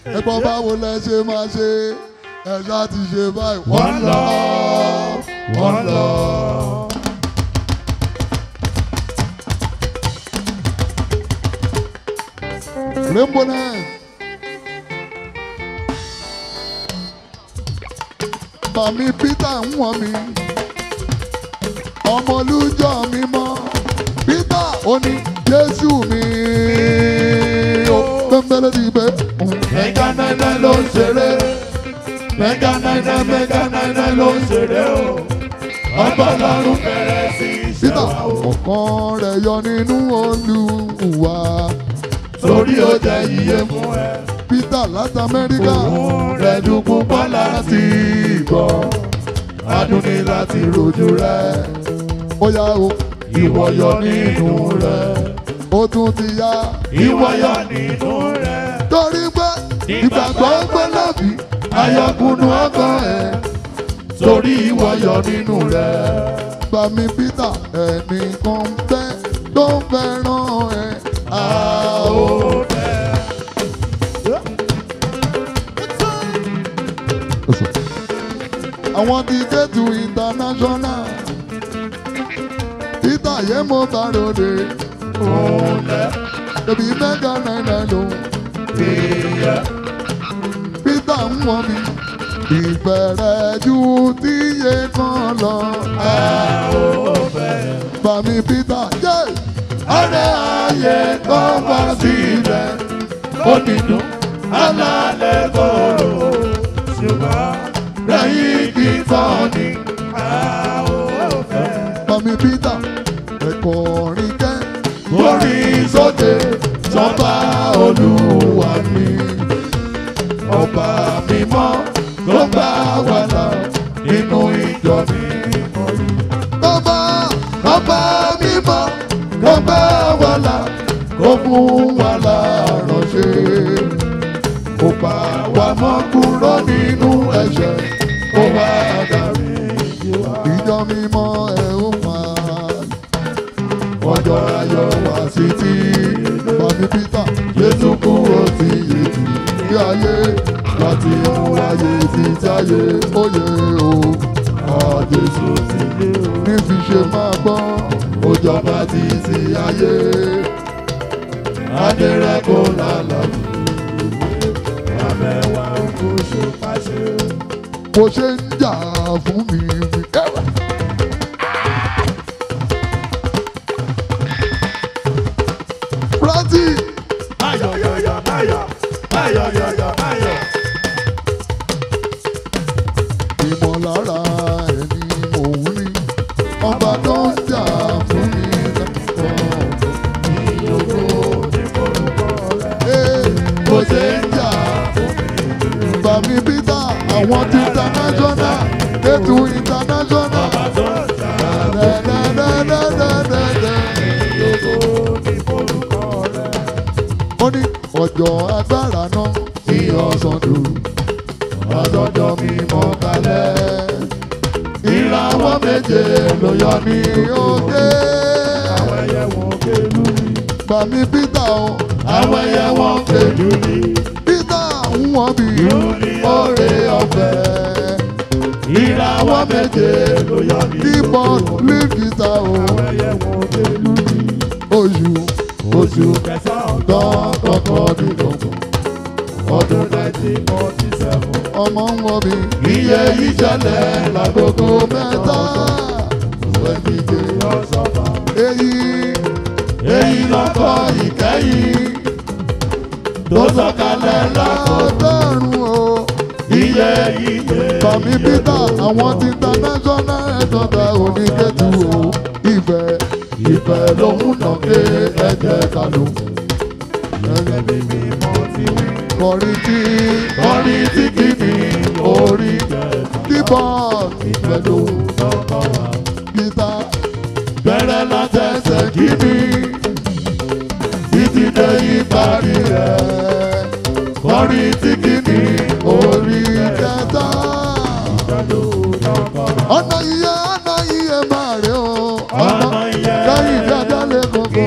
ẹ̀gbọ́n báwo lẹ ṣe máa ṣe ẹ̀ṣá ti ṣe báyìí. One love, one love. Rainbow Night. Màmí Peter ń wọ̀n mi. Ọmọlújọ́ mi mọ́. Peter ó ní Jésù mi. Ó bẹ́ẹ̀ di bẹ́ẹ̀. Mẹ́gà náírà ló ń ṣeré. Mẹ́gà náírà ló ń ṣeré o. Ọba lọ́run bẹ̀rẹ̀ sí í ṣe Peter wá o. ọ̀kan rẹ̀ yọ nínú Olúwa. Torí ó jẹ́ iye fún ẹ. Peter láti Amẹ́ríkà. Òun rẹ̀ dùn púpọ̀ láti gbọ́. Adùn ni láti rojú rẹ̀. Ó yá o. Ìwọ yọ nínú rẹ̀. Ó tún ti yá. Ìwọ yọ nínú rẹ̀. Torí pé ìgbàgbọ́ gbé lábì. Ayọ̀kùnú ọkàn ẹ̀. Torí ìwọ yọ nínú rẹ̀. Bàmí Peter ẹnìkan fẹ́ tó fẹ́ràn ẹ̀. A ó fẹ́. Àwọn ti Kétu international. Peter yẹ mo bá ròde. Òun lẹ̀ Tẹ̀bí mẹ́gà náírà ló. ìyẹ́. Peter ń wọ́n mi. Ìbẹ̀rẹ̀ ju tíye kan lọ. A ó fẹ́. Bàmí Peter jẹ́. Ọ̀rẹ́ ayé tó bá sílẹ̀. Ó dídùn alálẹ̀ kóró. Ṣùgbọ́n lẹ́yìn kí tán ni. A ó fẹ́. Bàmí Peter ẹ̀kọ́ orin kẹ́. Orí sókè sọ́ba Olúwa mi. Ọba mímọ́ ló gbà wá là nínú ìjọ mímọ́ yìí. Ọba mímọ́ ló gbà wá là kó fún wa láránṣẹ́. Ó pa wá mọ́ kúrò nínú ẹ̀ṣẹ̀ ó wá darí wa. Ìjọ mímọ́ ẹ̀ ó máa. Ọjọ́ ayọ̀ wá sí ti Bàmí Peter Jésù kúrò sí yètù bí ayé láti mú ayé títí ayé. oyè o. Jésù ti dé o. Ní fi ṣe máa gbọ́. Ó jọba títí ayé. Adé rẹ̀ kò lálàbù. Àmẹ́wàá kò ṣe pàṣẹ. Bó ṣe ń jà fún mi. Rántí Máyọ̀ yọ̀yọ̀ máyọ̀. Máyọ̀ yọ̀yọ̀ máyọ̀. ìmọ̀lára ẹni òun ni. Ọba tó ń jà fún mi lẹ́kọ̀ọ́. Ìyókù ní orúkọ rẹ̀. Bó ṣe ń jà fún mi. Bàmí Peter àwọn ti international. Kétu international. Bàbá tó ń jà Dẹ́dẹ́dẹ́dẹ́dẹ́dẹ́. ìyókù ní orúkọ rẹ̀. Ó ní ọjọ́ agbára náà Tí ọ̀sán dùn. Ọjọ́jọ́ mímọ́ kalẹ̀. Ìràwọ̀ méje ló yọ ní òkè. Àwọn ẹyẹ wọn kélu ní. Bàmí Peter o. Àwọn ẹyẹ wọn kélu ní. Peter ń wọ́n bí Lórí oore ọ̀fẹ́. ìràwọ̀ méje ló yọ ní. Keyboard lead guitar o. Àwọn ẹyẹ wọn kélu ní. Oṣù Kẹsàn-án tọ́kọ̀kọ̀ ní gbọ̀ngàn. ọdún 1947. Ọmọ ń wọ́n bí Iye ìṣẹ̀lẹ̀ lágogo mẹ́ta. Wẹ́mídé ọ̀sọ́fà. Èyí lọ́kọ̀ ìkẹyìn tó sọ̀kalẹ̀ lákòókò. ọ̀dọ́rùn o. Iye. Bàmí Peter àwọn ti international ẹ̀dọ́gba òní Kétu o. Ìfẹ́ lòun nà ké ẹ̀jẹ̀ kanu. ẹ̀rẹ̀ Ẹ̀mí mímọ́ ti wí. kọrin tí kìíní orí keyboard ìfẹ́ lòun lọ́kọ̀ wá. guitar Bẹ̀rẹ̀ látẹsẹ̀ kìíní títí dé ìparí rẹ̀. Kọrin tí kìíní orí kẹta. ìfẹ́ lòun lọ́kọ̀ wá. Ọ̀nà iye máa rè o. Ọ̀nà iye. lẹ́yìn dáadáa lè kókó.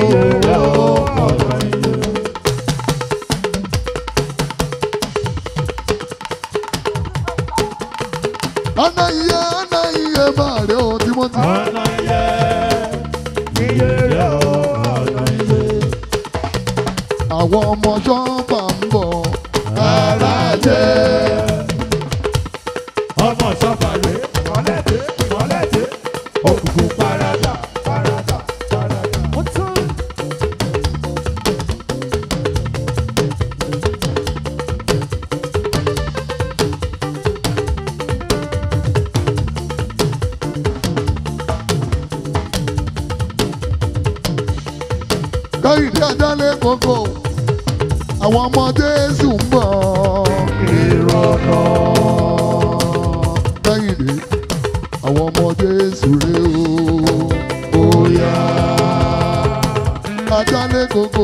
ọ̀nà iye máa rẹ̀ o Timothy. ọ̀nà iye rẹ̀ o ọ̀nà iye. àwọn ọmọ ṣọ́ọ̀bà ń bọ̀. ara jẹ́ ọmọ ṣọ́ọ̀bà rẹ̀ mọ́lẹ́dẹ́ òkùnkùn paradà. Kẹ́hìndé Ajálẹ̀ kókó àwọn ọmọ Jésù ń bọ̀. ìrọ̀nà. Kẹ́hìndé àwọn ọmọ Jésù rè o. Oya. Ajálẹ̀ kókó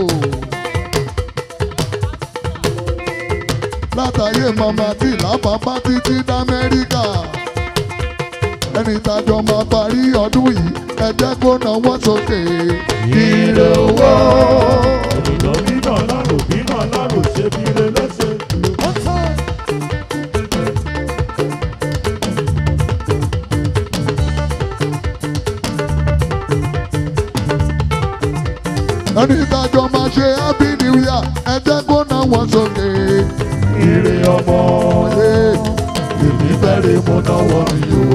látàyè màmá tí lápapá títí d'Amẹ́ríkà. Ẹni tájọ máa parí ọdún yìí ẹ jẹ́ kó náwó sókè. Ire owó. Ènìyàn bínà lọ́rùn ṣe bí ire lọ́sẹ̀. Ẹni tájọ máa ṣe happy new year ẹ jẹ́ kó náwó sókè. Ire ọmọ. Èmi bẹ̀rẹ̀ mo náwó mi o.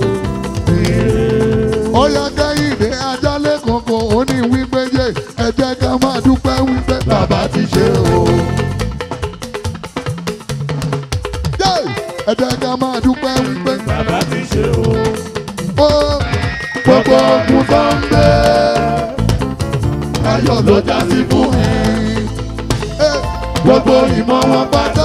Ó yá Kẹ́hìndé Ajálẹ̀ kókó ó ní wípé yé ẹ jẹ́ ká máa dúpẹ́ wípé Bàbá ti ṣe o. yé ẹ jẹ́ ká máa dúpẹ́ wípé Bàbá ti ṣe o. ó gbogbo ogun tó ń gbé ayọ̀ ló já sí fún mi. Gbogbo ìmọ̀ wọn pátá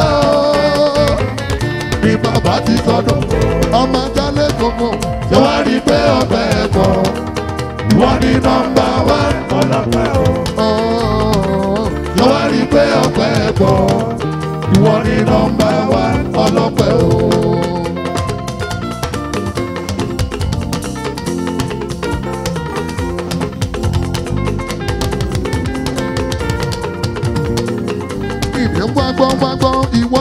ni bàbá ti sọdọ̀. Ọmọ Ajálẹ̀ kókó ṣé wàá rí pé ọgbẹ́ ẹ̀kọ́ Wọ́n ní nọ́mbà wán ọlọ́pẹ́ o. ṣé wàá rí pé ọgbẹ́ ẹ̀kọ́ Wọ́n ní nọ́mbà wán ọlọ́pẹ́ o. Ìdè gbọ́ngbọ́ngbọ́ngbọ́n ìwọ.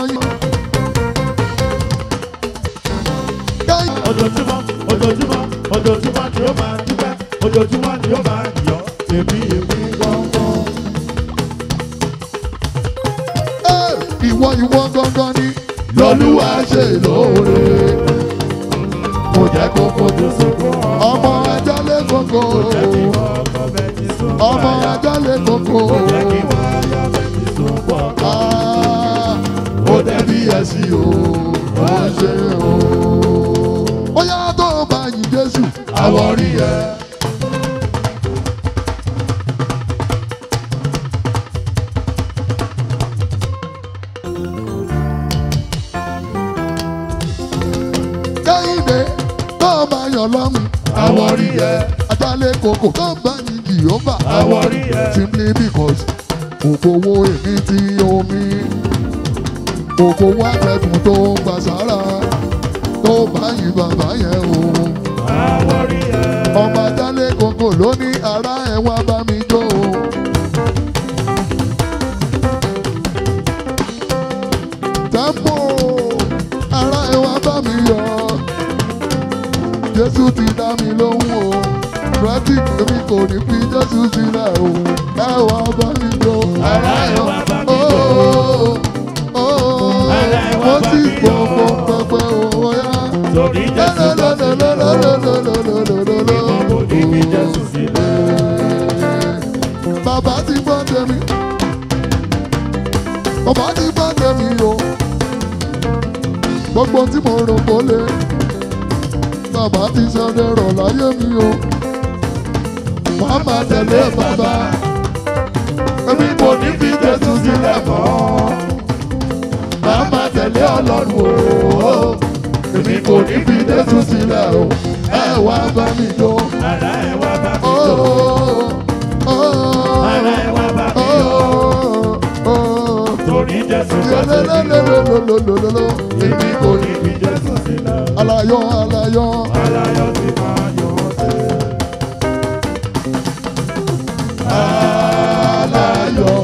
Ojoojúmọ́ ni ó máa dúpẹ́, ojoojúmọ́ ni ó máa yọ̀, èmi gbọ́ngbọ́n. Ìwọ gangan ni Lọ́lúwa ṣe lóore, kò jẹ́ kó fojú sunkún ọmọ Ajálẹ̀ kókó. kò jẹ́ kí wọ́n kọ́ bẹ́ẹ̀ ti sún Ọmọ Ajálẹ̀ kókó. kò jẹ́ kí wọ́n yọ bẹ́ẹ̀ ti sún pọ̀. Ó dẹ́bi ẹ̀sìn o, ó ṣe o. Ó yá tó bá yìn Jésù. Àwọ̀ rí ẹ. Kẹ́hìndé tó bá yàn lọ́mù. Àwọ̀ rí ẹ. Ajálẹ̀ kókó tó bá yìn Jèhófà. Àwọ̀ rí ẹ. Simply because òkòwò èmi ti omi. Òkòwò àtẹ̀kùn tó ń gbà sára. Tó bá yìn bàbá yẹn o. Àwọ̀ rí ẹ. Ọmọ Ajálẹ̀ kókó ló ní ara ẹ̀ wá bá mi jó o. Tempo ara ẹ̀ wá bá mi yọ̀. Jésù ti dá mi lóhùn o. Fredrick èmi kò ní fi Jésù sílẹ̀ o. Ẹ wá bá mi jó. Ara ẹ̀ wá bá mi jó. Ara ẹ̀ wá Mo bá ti mi jó. gbọ́ pẹ́pẹ́ o yá. Torí Jésù lọ sí ìmọ̀ kò ní fi Jésù sílẹ̀. Bàbá ti gbọ́ tèmi. Bàbá ti gbọ́ tèmi o. Gbogbo tí mo rò kó lè. Bàbá ti sọdẹ rọ̀ láyé mi o. Wàá máa tẹ̀lé bàbá. Èmi kò ní fi Jésù sílẹ̀ mọ́. Màá máa tẹ̀lé Ọlọ́run o. Èmi kò ní fi Jésù sílẹ̀ o. Ẹ wá bá mi jó. Ara ẹ̀ wá bá mi Oh, jó. oh, oh, Ara ẹ̀ wá bá mi jó. oh, oh. Torí Jésù lọ sí Lelelelelelelelelo. èmi kò ní fi Jésù sílẹ̀. Alayọ̀ alayọ̀. Aláyọ̀ ti máa yọ̀ ọ́ sí. Alayọ̀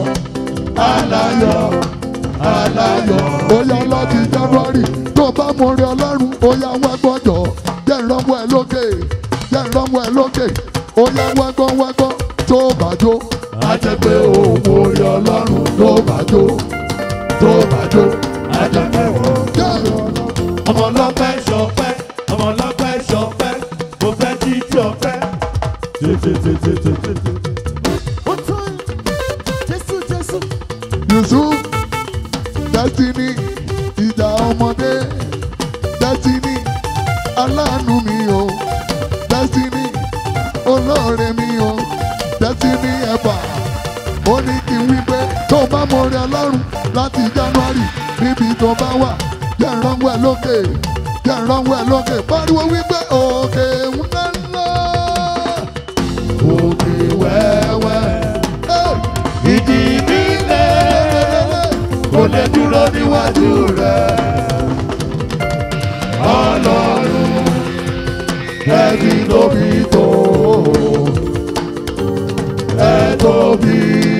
alayọ̀ alayọ̀. Bóyá láti January tó bá mọ orí Ọlọ́run ó yá wá gbọ́jọ́ jẹ́ ìrànwọ́ ẹ lókè jẹ́ ìrànwọ́ ẹ lókè ó yá wá gbọ́ tó bá jó a jẹ́ pé òun orí ọlọ́run ló bá jó tó bá jó a jẹ́ pé òun orí ọlọ́run. ọmọ ọlọ́pẹ́ ṣọpẹ́ ọmọ ọlọ́pẹ́ ṣọpẹ́ mo fẹ́ jíjí ọpẹ́. Yusuf Destiny ìjà ọmọdé Destiny aláàánú mi o Destiny olóore mi o Destiny ẹ̀bà ó ní kí n wí pé tó bá mọ orí ọlọ́run láti January níbi tó bá wà jẹ́ ìrànwọ́ ẹ lókè jẹ́ ìrànwọ́ ẹ lókè pariwo wípé òkè ńlá ńlá òkè wẹ́wẹ́ ìjì nílẹ̀ kò lè dúró níwájú rẹ̀ ọlọ́run ẹ̀rí tóbi tó ẹ̀ tóbi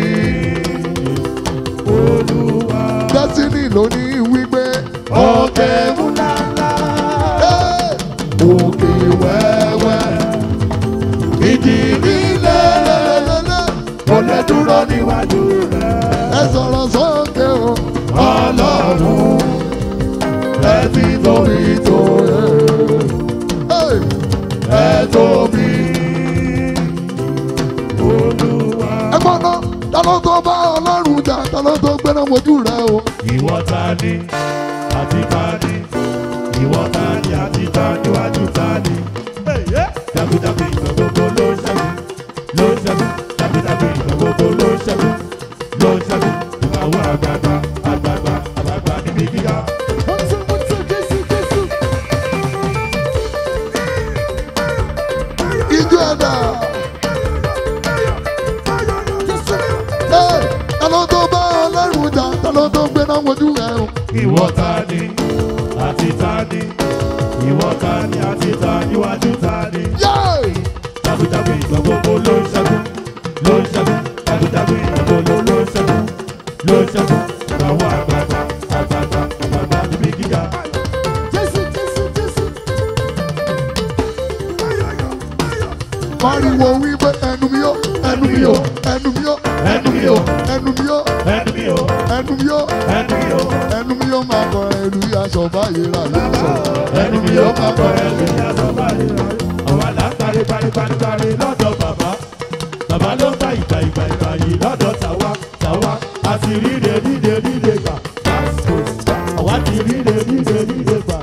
olúwa. Destiny ló ní wípé òkè ńláńlá òkè wẹ́wẹ́ ìjì nílẹ̀ kò lè dúró níwájú rẹ̀. ẹ sọ̀rọ̀ sókè o ọlọ́run ẹ ti tóbi tó ẹ tóbi olúwa. ẹ gbọ́n náà ta ló tó bá ọlọ́run jà ta ló tó gbéná wojú rẹ o. ìwọ ta ni àti ta ni ìwọ ta ni àti ta níwájú ta ni. jagunjagun ìgbà gbogbo ló ń ṣẹ́gun ló ń ṣẹ́gun jagunjagun ìgbà gbogbo ló ń ṣẹ́gun ló ń ṣẹ́gun ìbáwọ̀ àgbààgbà àgbààgbà àgbààgbà níbi gíga. ijó ẹ̀dá ta ló tó bá ọlọ́run jà ta ló tó gbéná wojú rẹ o. ìwọ ta ni àti ta ni ìwọ ta ni àti ta níwájú ta ni. jagunjagun ìgbà gbogbo ló ń ṣẹ́gun ló ń ṣẹ́gun jagunjagun ìgbà gbogbo ló ń ṣẹ́gun ló ń ṣẹ́gun ìbáwọ̀ àgbààgbà àgbààgbà àgbààgbà níbi gíga. pariwo wípé ẹnu mi yó ẹnu mi yó ẹnu mi yó ẹnu mi o ẹnu mi yó ẹnu mi o ẹnu mi yó ẹnu mi o ẹnu mi yó máa kọ ẹlú aṣọ báyìí rà ló sọ. ẹnu mi o máa kọ ẹnu mi aṣọ báyìí rà. àwa là ń parí lọ́dọ̀ bàbá bàbá ló ń gba ìgbà yìí lọ́dọ̀ tàwa àti ríre gbà àwa ti ríre gbà.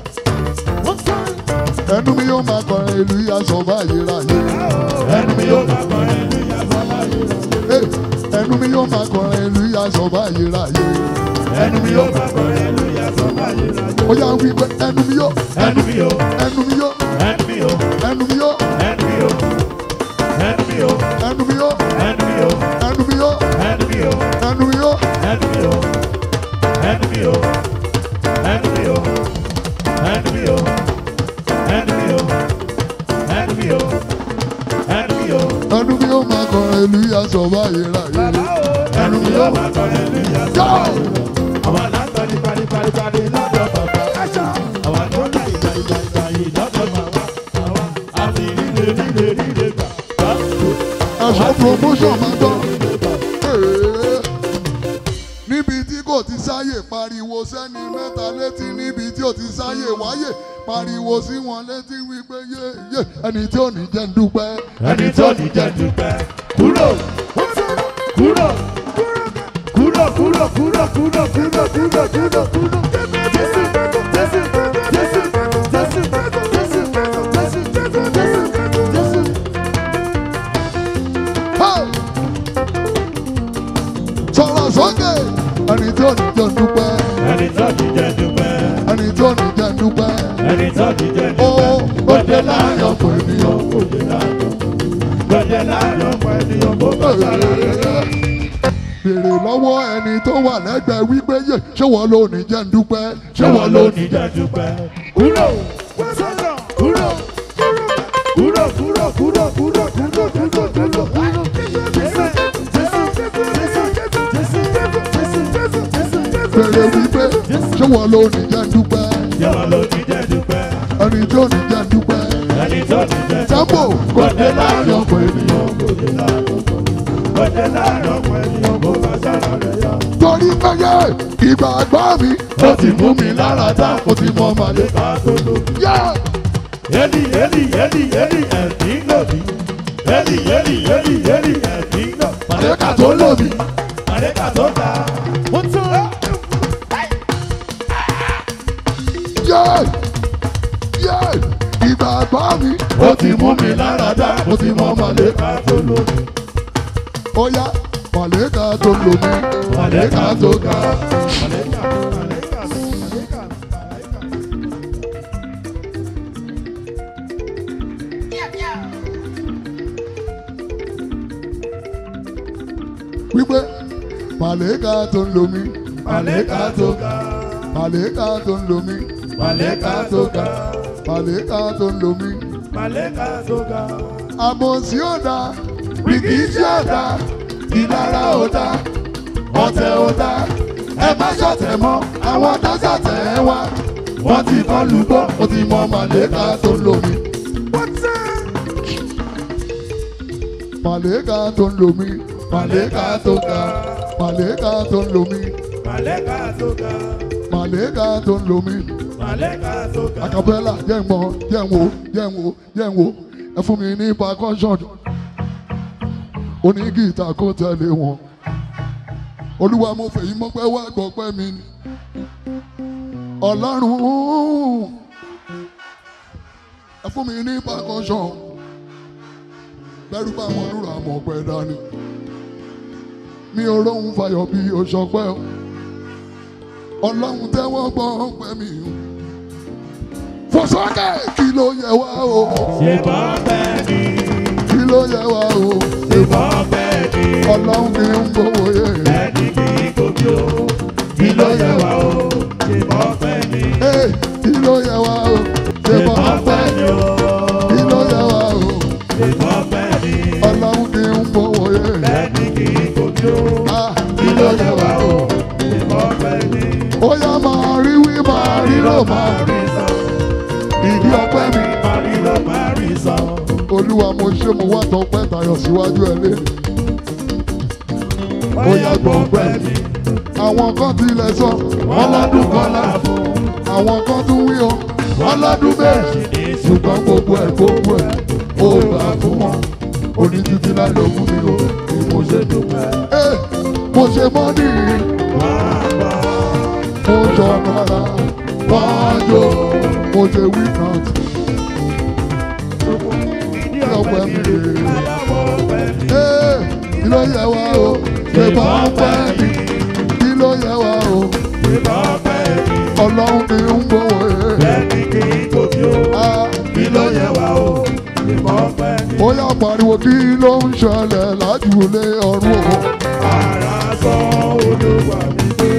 ẹnu mi yó máa kọ ẹlú aṣọ báyìí rà ló sọ. ẹnu mi o máa kọ ẹnu mi aṣọ báyìí rà. ẹnu mi yó máa kọ ẹlú aṣọ báyìí rà yé. ẹnu mi o máa kọ ẹnu mi aṣọ báyìí rà. ó yá wípé ẹnu mi yó ẹnu mi o ẹnu mi yó ẹnu mi o ẹnu mi yó ẹnu mi o ẹnu mi o ẹnu mi yó ẹnu mi o ẹnu mi yó ẹnu mi o ẹnu mi yó ẹnu mi o ẹnu mi o ẹnu mi o ẹnu mi o ẹnu mi o ẹnu mi o ẹnu mi o. ẹnu mi yó máa kọ ẹlú aṣọ báyìí rà yé. ẹnu mi o máa kọ ẹnu mi aṣọ báyìí rà. àwa là ń parí lọ́dọ̀ bàbá àwa ló ń ìgbà yìí lọ́dọ̀ bàbá àwa àti ríre gbà. aṣọ promotion máa gbọ́. níbi tí kò ti sáyè pariwo sẹ́ni mẹ́ta létí níbi tí ò ti sáyè wáyè pariwo sí wọn létí wípé yé ẹni tí ò ní jẹ́ ń dúpẹ́. ẹni tí ò ní jẹ́ ń dúpẹ́ kúrò kúrò kúrò kúrò kúrò kúrò kúrò kúrò kúrò kúrò. Jésù Jésù Jésù Jésù Jésù Jésù Jésù. sọ̀rọ̀ sókè ẹni tí ò ní jẹ́ ń dúpẹ́. ẹni tí ò ní jẹ́ ń dúpẹ́. ẹni tí ò ní jẹ́ ń dúpẹ́. ẹni tí ò ní jẹ́ ń ó dúpẹ́. ó dé láàrin ọ̀pọ̀ ènìyàn. Gbẹ̀dẹ̀ láàrin ọ̀pọ̀ ènìyàn kó bá sára rẹ̀. Bèrè lọ́wọ́ ẹni tó wà lẹ́gbẹ̀ẹ́ wípé yé ṣé wọ́n ló ní jẹ́ ń dúpẹ́. Ṣé wọ́n ló ní jẹ́ ń dúpẹ́? Kúrò kúrò kúrò kúrò kúrò kúrò kúrò kúrò kúrò kúrò. Bèrè wípé ṣé wọ́n ló ní jẹ́ ń dúpẹ́. Ṣé wọ́n ló ní jẹ́ ń dúpẹ́? ẹni tó ní jẹ́ dúpẹ́. ẹni tó ní jẹ́ Sambo kò dé láàrin ọ̀pọ̀ ènìyàn kò dé láàrin ọ̀pọ̀ ènìyàn kò bá sára rẹ̀ yá. torí péye ìgbàgbọ́ mi ó ti mú mi lára dá mo ti mọ màlẹ́. ká tó lò mí. Eli ẹ̀dín lòdì. Eli ẹ̀dín lò. Màlẹ́kà tó lò mí. Màlẹ́kà tó ga. Mo tún. Ìgbàgbọ́ mi ó ti mú mi lára dá mo ti mọ màlẹ́kà tó lò mí. Ó yá màlẹ́kà tó lò mí. Màlẹ́kà tó ga. Wípé màlẹ́kà tó ń lò mí. Màlẹ́kà tó ga. Màlẹ́kà tó ń lò mí. Màlẹ́kà tó ga. Màlẹ́kà tó ń lò mí. Màlẹ́kà tó ga. Àbòsí ò dá, rìkíṣí ò dá, ìlara ò dá, ọ̀tẹ̀ ò dá. Ẹ má ṣọ̀tẹ̀ mọ́, àwọn tó ṣọ̀tẹ̀ ẹ wá. Wọ́n ti kọ́ lùgbọ́, ó ti mọ màlẹ́kà tó ń lò mí. Màlẹ́kà tó ń lò mí. Màlẹ́kà tó ga. Màlẹ́kà tó ń lò mí. Màlẹ́kà tó ga. Màlẹ́kà tó ń lò mí. Màlẹ́kà tó ga. Acapella jẹ́ ń mọ̀, jẹ́ ń wò, jẹ́ ń wò, jẹ́ ń wò. Ẹ fún mi ní percussion. Oní gìtá kó tẹ̀lé wọn. Olúwa mo fèyí mọ́pẹ́ wá gbọ́pẹ́ mi ni. Ọlọ́run ẹ fún mi ní percussion. Bẹ́rù bá wọn lúra mọ̀ pẹ́ dání. Mi ò róhun fayọ̀ bí oṣọpẹ́ o. Ọlọ́run tẹ́wọ́ gbọ́ pẹ́ mi o. Fòsókè kí ló yẹ wá o. Ṣé bọ́ bẹ́ẹ̀ ni? Kí ló yẹ wá o. Ṣé bọ́ bẹ́ẹ̀ ni? Ọlọ́run kì í gbowó yẹ. Ẹni kì í gòkè o. Kí ló yẹ wá o? Ṣé bọ́ bẹ́ẹ̀ ni? Kí ló yẹ wá o. Ṣé bọ́ bẹ́ẹ̀ ni o. Kí ló yẹ wá o. Ṣé bọ́ bẹ́ẹ̀ ni? Ọlọ́run kì í gbowó yẹ. Ẹni kì í gòkè o. Kí ló yẹ wá o. Ṣé bọ́ bẹ́ẹ̀ ni? Ó yá máa rí wí máa rí ló máa rí. Ìdí ọpẹ́ mi. Máa rí lọ máa rí sọ. Olúwa mo ṣe mo wá tọpẹ́ tayọ̀ síwájú ẹ lé. Ó yá gbọ́ ọpẹ́ mi. Àwọn kan tilẹ̀ sọ wọ́n lọ́dún kan láàbò. Àwọn kan tún wí o wọ́n lọ́dún méjì. Ṣùgbọ́n gbogbo ẹ̀ ó gbà fún wọn. Oní títí láì lọ fún mi o bí mo ṣe dúpẹ́. Mo ṣe mọ́ nìyí. Mo jọ rárá. Wọ́n jò mo ṣe wí náà. Ọpẹ́ mi rè é. Kí ló yẹ wá o? Ṣé bọ́ ọpẹ́ mi? Kí ló yẹ wá o? Ṣé bọ́ bẹ́ẹ̀ ni? Ọlọ́run ni ń gbowó ẹ̀. Ẹni kì í gòkè o. Kí ló yẹ wá o? Ṣé bọ́ bẹ́ẹ̀ ni? Ó yá pariwo kí ló ń ṣẹlẹ̀ lájúlé ọ̀run o. Ara sọ Olúwa mi dé.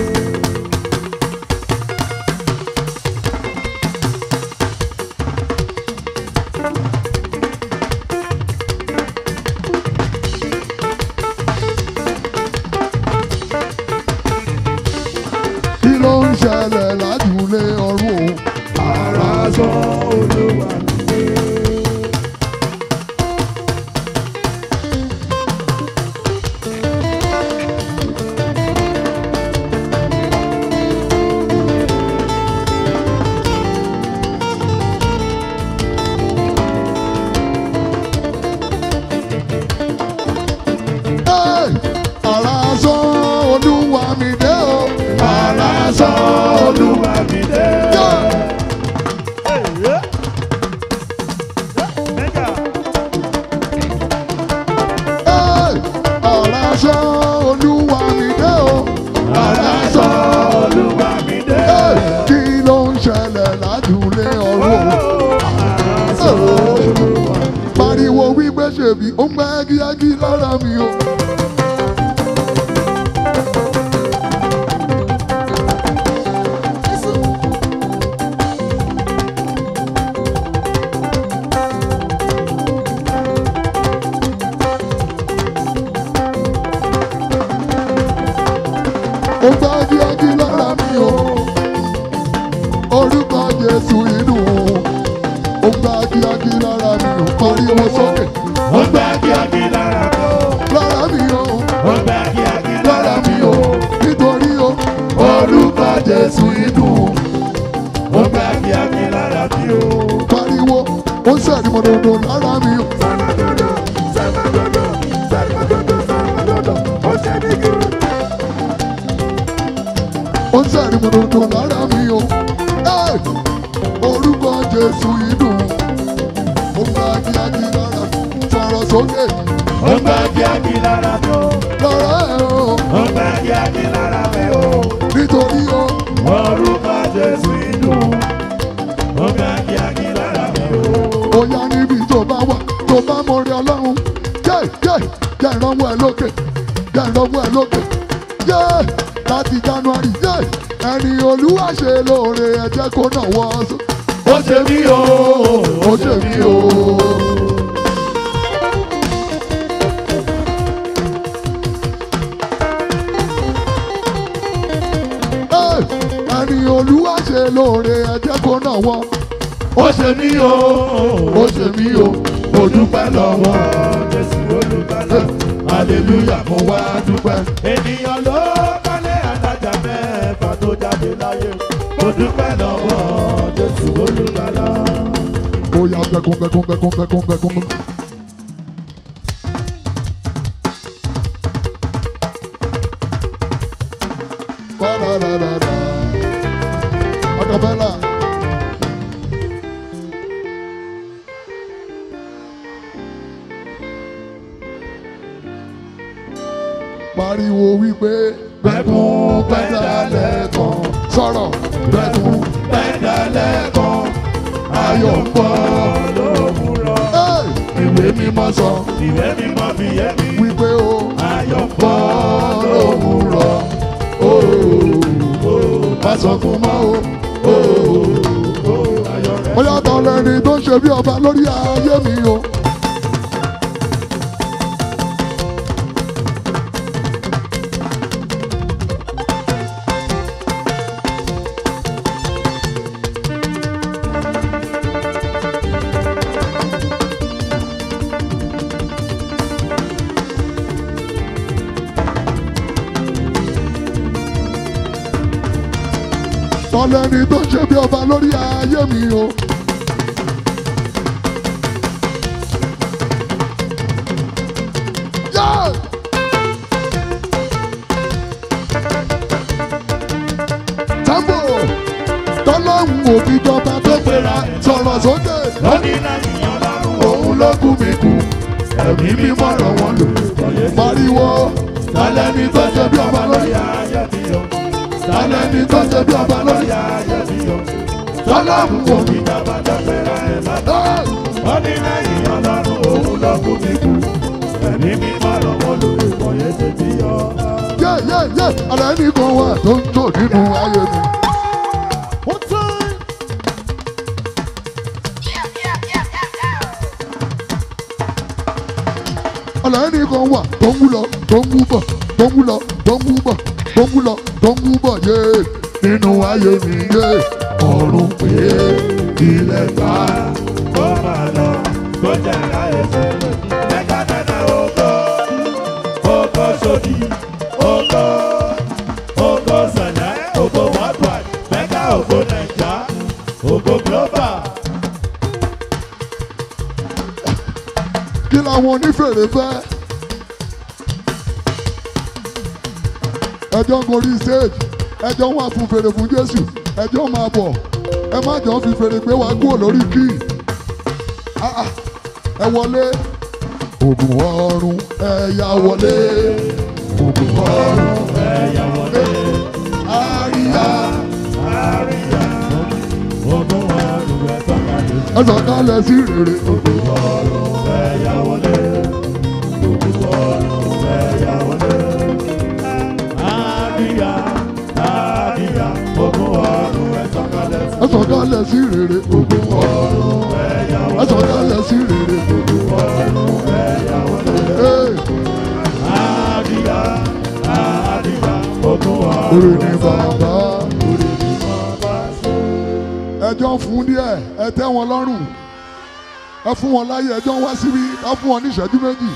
Kí ló ń ṣẹlẹ̀ lájúlé ọ̀run o. Ara sọ Olúwa mi dé. Ara sọ Olúwa mi dé o. Ara sọ Olúwa mi dé. Ara sọ Olúwa mi dé o. Ara sọ Olúwa mi dé. Kí ló ń ṣẹlẹ̀ lájúlé ọ̀run o. Ara sọ Olúwa mi dé. Pariwo wípé ṣèbí ó ń gbẹ́ kíákí lára mi o. Jésù inú. Ó gbá kíákí lára mi o. Pariwo, ó ń sẹ̀rí mọ̀dọ̀dọ̀ lára mi o. Sàmàdòdò, sàmàdòdò, sàmàdòdò, sàmàdòdò, ó ṣe ní kí. Ó ń sẹ̀rí mọ̀dọ̀dọ̀ lára mi o. Orúkọ Jésù inú. Ó gbá kíákí lára mi. Sọ̀rọ̀ sókè. Ó gbá kíákí lára mi o. Lára ẹ̀ o. Ó gbá kíákí lára mi o. Nítorí o. Orúkọ Jésù inú. Ó gbá kíákí lára mi o. Ó yá níbi tó bá wà, tó bá mórí Ọlọ́run. Jẹ́ ìrànwọ́ ẹ lókè. Jẹ́ ìrànwọ́ ẹ lókè. Láti January. Ẹni Olúwa ṣe lóore ẹ jẹ́ kó náà wọ́ ọ́ sọ. Ó ṣe mí o. Ó ṣe mí o. Ẹni Olúwa ṣe lóore ẹ jẹ́ kó náà wọ́. Ó ṣe mí o. Ó ṣe mí o. Mo dúpẹ́ lọ́wọ́ Jésù olùgbàlà. Hallelujah, mo wá dúpẹ́. Ènìyàn ló kọ́lé alájà mẹ́fà tó jáde láyé. Mo dúpẹ́ lọ́wọ́ Jésù olùgbàlà. Ó yá bẹ́kún. Acapella. Pariwo wípé Bẹ́kún pẹ́dálẹ̀ kan. Sọ̀rọ̀ bẹ́kún Pẹ́dálẹ̀ kan. Ayọ̀ ń bọ̀ lówùúrọ̀. Ìwé mímọ́ sọ Ìwé mímọ́ fi yé mi. wípé o Ayọ̀ ń bọ̀ lówùúrọ̀. Má sọ fún mọ́ o. ayọ̀ rẹ̀. Ó yàtọ̀ lẹ́ni tó ń ṣe bí ọba lórí ayé mi o. Tọ́lẹ́ni tó ń ṣe bí ọba lórí ayé mi o. Yeah! Tambo tọ́lọ́hún òbí jọba tó pera sọ̀rọ̀ sókè. Lónìí lẹ́yìn ọlọ́run. Òun ló kú mi kú. Ẹ̀mí mímọ́ rọ̀ wọ́n lò. Pariwo tọ́lẹ́ni tó ń ṣe bí ọba lórí ayé mi o. Tọ́lẹ́ni tó ń ṣe bí ọba lórí ayé mi o. Tọ́lọ́hún òbí jọba tó pera ẹ̀ bàbá. Lónìí lẹ́yìn ọlọ́run. Òun ló kú mi kú. Ẹ̀mí mímọ́ rọ̀ wọ́n lò. Ìkọ̀yé ṣe bí ọ. Alẹ́ nìkan wà tó ń jò nínú ayé mi. Alẹ́ nìkan wà tó ń mú lọ, tó ń mú bọ̀, tó ń mú lọ, tó ń mú bọ̀, tó ń mú lọ, tó ń mú bọ̀ yé nínú ayé mi yé. Ọ̀run pé ilẹ̀ gbà. Ó máa lọ. Kó jẹ́ láyé ṣe. Mẹ́ta dáná oko. Oko sódì. Oko sànyà. Oko worldwide. Mẹ́ta oko Naija. Oko global. Kí làwọn onífèrè fẹ́? Ẹjọ́ ń gorí stage, ẹjọ́ wà fún fèrè fún Jésù, ẹjọ́ máa bọ̀, ẹ má jọ fi fèrè gbé wa kúrò lórí kí. Ẹ wọlé, ògùn ọ̀run ẹ̀yà wọlé, ògùn ọ̀run Ẹ̀yà wọlé. àríyá. Ogun ọ̀run ẹ̀ sọ̀kalẹ̀. Ẹ sọ̀kalẹ̀ sí rere. Ogun ọ̀run ẹ̀yà wọlé. Ogun ọ̀run ẹ̀yà wọlé. Àdìyà. Ogun ọ̀run ẹ̀ sọ̀kalẹ̀. Ẹ sọ̀kalẹ̀ sí rere. Ogun ọ̀run ẹ̀yà Ẹ wọlé. sọ̀kalẹ̀ sí rere. Ogun ọ̀run ẹ̀yà wọlé. Ee, Àdìyà. Ogun ọ̀run orí ni bàbá. orí ni bàbá ṣe. Ẹjọ́ fún díẹ̀, ẹ tẹ́ wọn lọ́rùn. Ẹ fún wọn láyé, ẹjọ́ wá síbí, ká fún wọn ní ìṣẹ́jú méjì.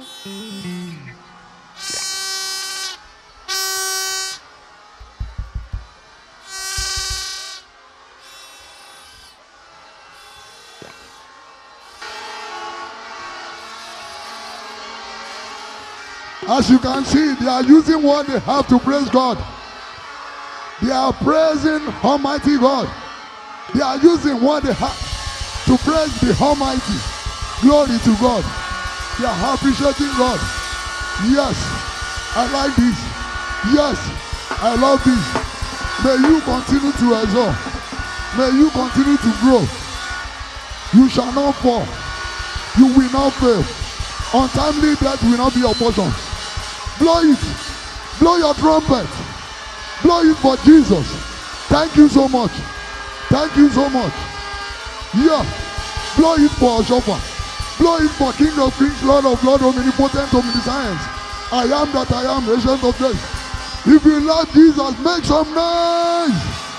As you can see, they are using what they have to praise God. They are praising Almighty God. They are using what they have to praise the Almighty. Glory to God. They are appreciating God. Yes, I like this. Yes, I love this. May you continue to exalt. May you continue to grow. You shall not fall. You will not fail. Untimely death will not be your portion. Blow it. Blow your trumpet. Blow it for Jesus. Thank you so much. Thank you so much. Yeah. Blow it for Oshofa. Blow it for King of Kings, Lord of Lords, Omnipotent, Omniscience. I am that I am, Ancient of Days. If you love Jesus, make some noise.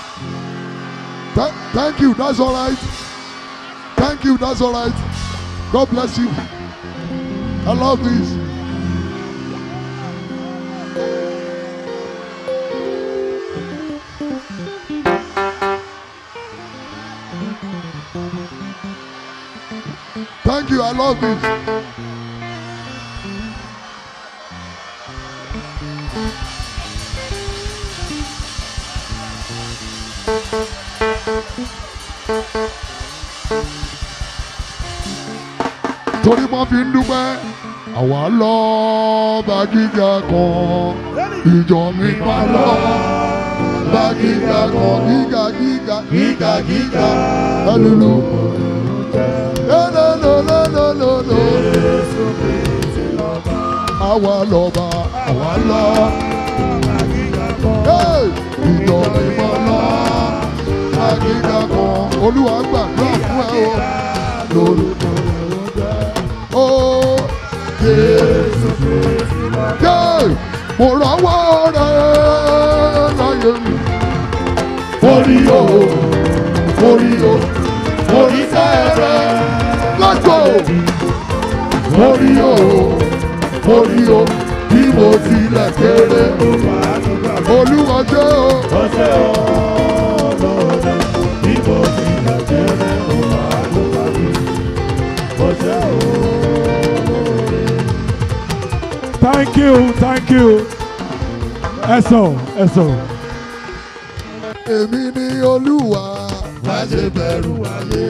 Thank you. That's all right. Thank you. That's all right. God bless you. I love this. Thank you, I love this. Torí mo fi ń dúpẹ́, àwa lọ bá gíga kan, ìjọ mi máa lọ bá gíga kan, gíga, hallelujah. Àwa lọ́ba, ìjọ mímọ́ lọ, àgíga kan, Olúwa gbàdúrà fún ẹ o, lórúkọ ó Jésù Kristi. Mo rọ́wọ́ rẹ̀ láyé mi, forí o, forí sẹ́rẹ̀, let's go. Forí o, bí mo tilẹ̀ kéré, Olúwa ṣe o. Bí mo tilẹ̀ kéré, Thank you. Eso. Èmi ni Olúwa, má ṣe bẹ̀rù ayé.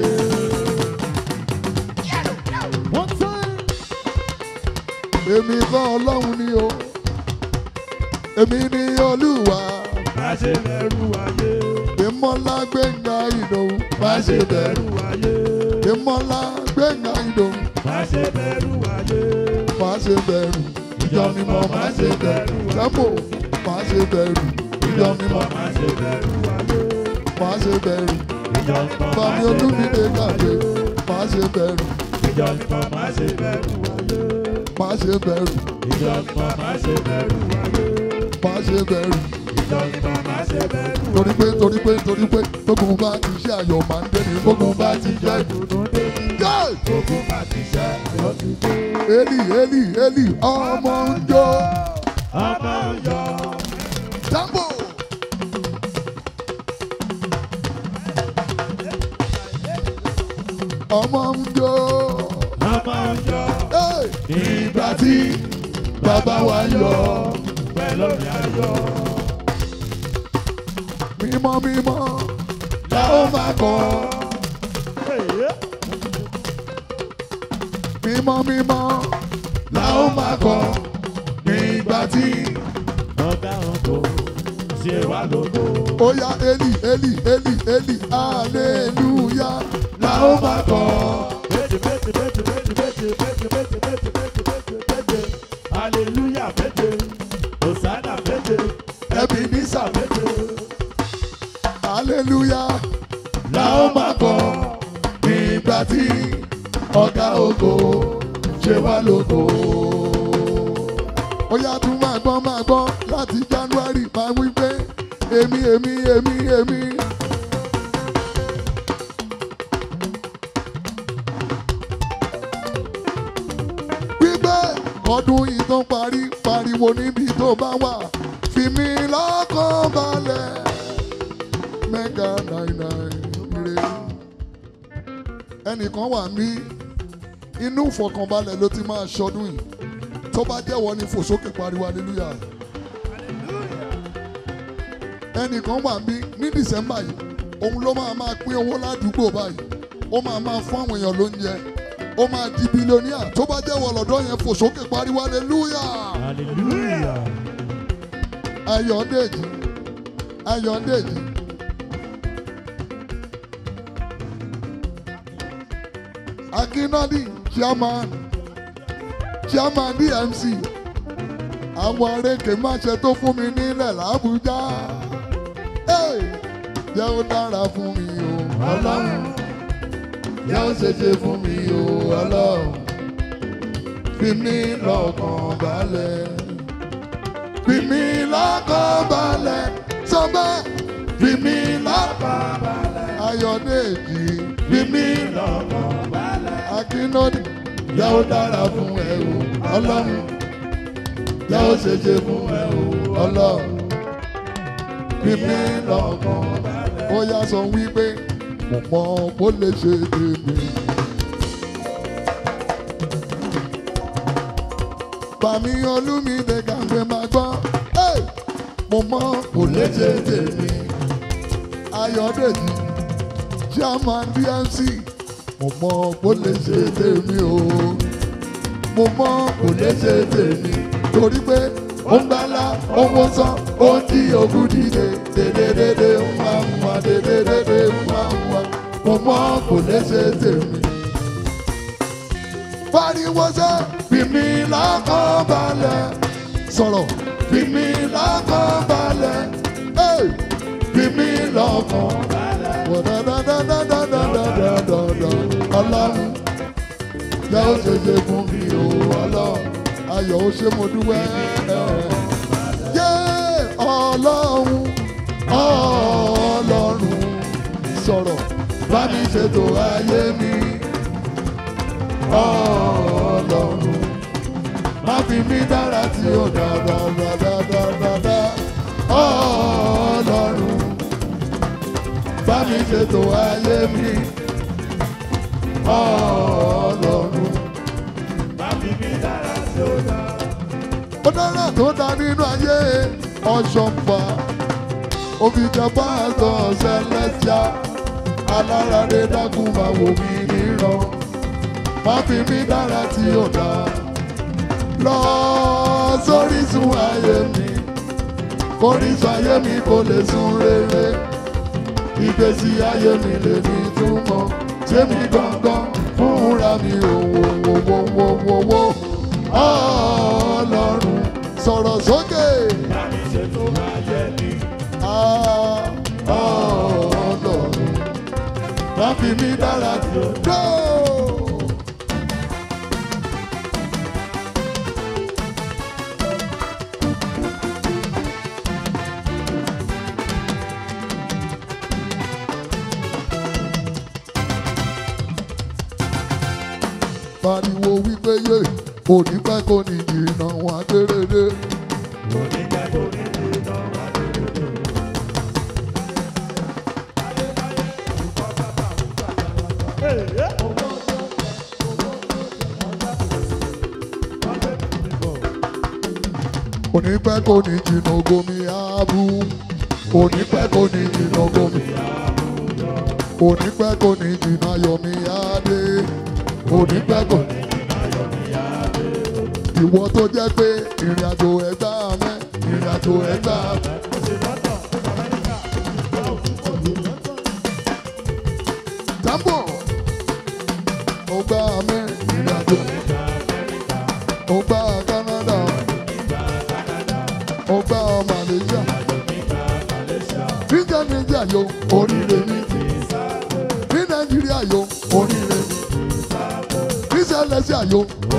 Èmi kan Ọlọ́run ni o. Èmi ni Olúwa, má ṣe bẹ̀rù ayé. Ìmọ̀lá Gbénga Ìdòwú, má ṣe bẹ̀rù ayé. Ìmọ̀lá Gbénga Ìdòwú, má ṣe bẹ̀rù ayé. má ṣe bẹ̀rù. Ìjọ mímọ́ má ṣe bẹ̀rù. Sẹ́pò má ṣe bẹ̀rù. Ìjọ mímọ́ má ṣe bẹ̀rù ayé. Má ṣe bẹ̀rù. Ìjọ mímọ́ má Bàmí ṣe Olúmídé bẹ̀rù Kàdé, ayé. má ṣe bẹ̀rù. Ìjọ mímọ́ má ṣe bẹ̀rù ayé. Má ṣe bẹ̀rù. Ìjọ mímọ́ má ṣe bẹ̀rù ayé. Má ṣe bẹ̀rù. Ìjọ mímọ́ má ṣe bẹ̀rù ayé. Torí pé gbogbo bá ti ṣe ayọ̀ máa ń dé ní gbogbo bá ti jẹ́ Dùnú dé ní gbogbo bá ti ṣe ayọ̀ ti dé. Eli ọmọ ń jó. Ọmọ yọ. Tambo. Ọmọ ń jó. Ọmọ yọ. Ìgbà tí bàbá wa yọ. Pẹ̀lú mi ayọ̀. Mímọ́ la ó máa kọ́. Mímọ́ la ó máa kọ́. Nígbà tí Ọ̀gá ògo ṣe wá lógo. ó yá Eli, hallelujah la ó máa kọ́. Hallelujah méje. Hosanna méje. Ebenezer méje. Hallelujah la ó máa kọ́. Nígbà tí ọ̀gá ògo ṣe wá lógo. Ó yá tún máa gbọ́ láti January máa wí pé èmi. Wípé kọ́dún yìí tó parí pariwo níbi tó bá wà fi mí lọ́kàn balẹ̀ mẹ́gà náírà ire. ẹnìkan wà mí inú ìfọ̀kànbalẹ̀ ló ti máa ṣọdún yìí tó bá jẹ́wọ́ ní fò sókè pariwo hallelujah. ẹnìkan wà mí ní December yìí òun ló máa pín owó ládùúgbò báyìí ó máa fún àwọn èèyàn lóúnjẹ ó máa di bílíọ̀nìà tó bá jẹ́wọ́ lọ́dọ̀ yẹn fò sókè pariwo hallelujah. Hallelujah. Ayọ̀dèjì Ayọ̀dèjì Akínádì chairman DMC àwọn arékè máṣe tó fún mi nílẹ̀ l'Àbújá jẹ́ ó dára fún mi o Ọlọ́run jẹ́ ó ṣeṣe fún mi o Ọlọ́run fi mí lọ́kàn balẹ̀ fi mí lọ́kàn balẹ̀ sọ bẹ́ẹ̀ fi mí lọ́kàn balẹ̀ Ayọ̀dèjì fi mí lọ́kàn balẹ̀ Akínádì jẹ́ ó dára fún ẹ o Ọlọ́run jẹ́ ó ṣeṣe fún ẹ o Ọlọ́run fi mí lọ́kàn balẹ̀ ó yá sọ wípé mo mọ̀ bó lè ṣe tèmi. Bàmí Olúmídé Gàǹgbé máa gbọ́ mo mọ̀ bó lè ṣe tèmi. Ayọ̀dèjì chairman DMC mo mọ̀ bó lè ṣe tèmi o mo mọ̀ bó lè ṣe tèmi torí pé ó ń gbálá ó ń wọ́sán ó ń tí ogún dìde dédédédé ń wá dédédédé ń wá mo mọ̀ bó lè ṣe tèmi. Pariwo sẹ́ fi mí lọ́kàn balẹ̀ sọ̀rọ̀ fi mí lọ́kàn balẹ̀ fi mí lọ́kàn balẹ̀ Ọlọ́run jẹ́ ó ṣeṣe fún mi o Ọlọ́run ayọ̀ ó ṣe mo dúpẹ́ yé Ọlọ́run sọ̀rọ̀ bá mi ṣètò ayé mi Ọlọ́run má fi mí dára tí ó dáadáa Ọlọ́run bá mi ṣètò ayé mi Ọlọ́run Má fi mí dára tí ó dá. ó dára tó dá nínú ayé Ọ̀ṣọ́fà òbíjẹ pásítọ̀ Celestia aláràdé dákun máa wò mí níran má fi mí dára tí ó dá lọ sórísun ayé mi kórísun ayé mi kò lè sun rere ìgbésí ayé mi lè ní túmọ̀ tèmi gangan fúnra mi òwòwòwòwò Ọlọ́run sọ̀rọ̀ sókè. Bá mi ṣètò ayé mi. Ọlọ́run má fi mí dára tí ó dá. Pariwo wípé yé òní pẹ́ kò ní jìnnà wọn adérèrè. Òní pẹ́ kò ní jìnnà wọn adérèrè. Òní pẹ́ kò ní jìnnà gomi abu. Òní pẹ́ kò ní jìnnà gomi abu. Òní pẹ́ kò ní jìnnà yomi adé. Òní pẹ́ kò ní jìnnà yomi adé. Ìwọ tó jẹ́ pé ìrìn àjò ẹgbà mẹ́ ìrìn àjò ẹgbà mẹ́. Tambo ọgbà mẹ́ ìrìn àjò ọgbà Canada ọgbà Malaysia níjà yo oríire ní Nàìjíríà yo oríire ní Celestia yo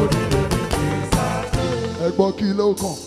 ẹgbọ́n kí ló kàn.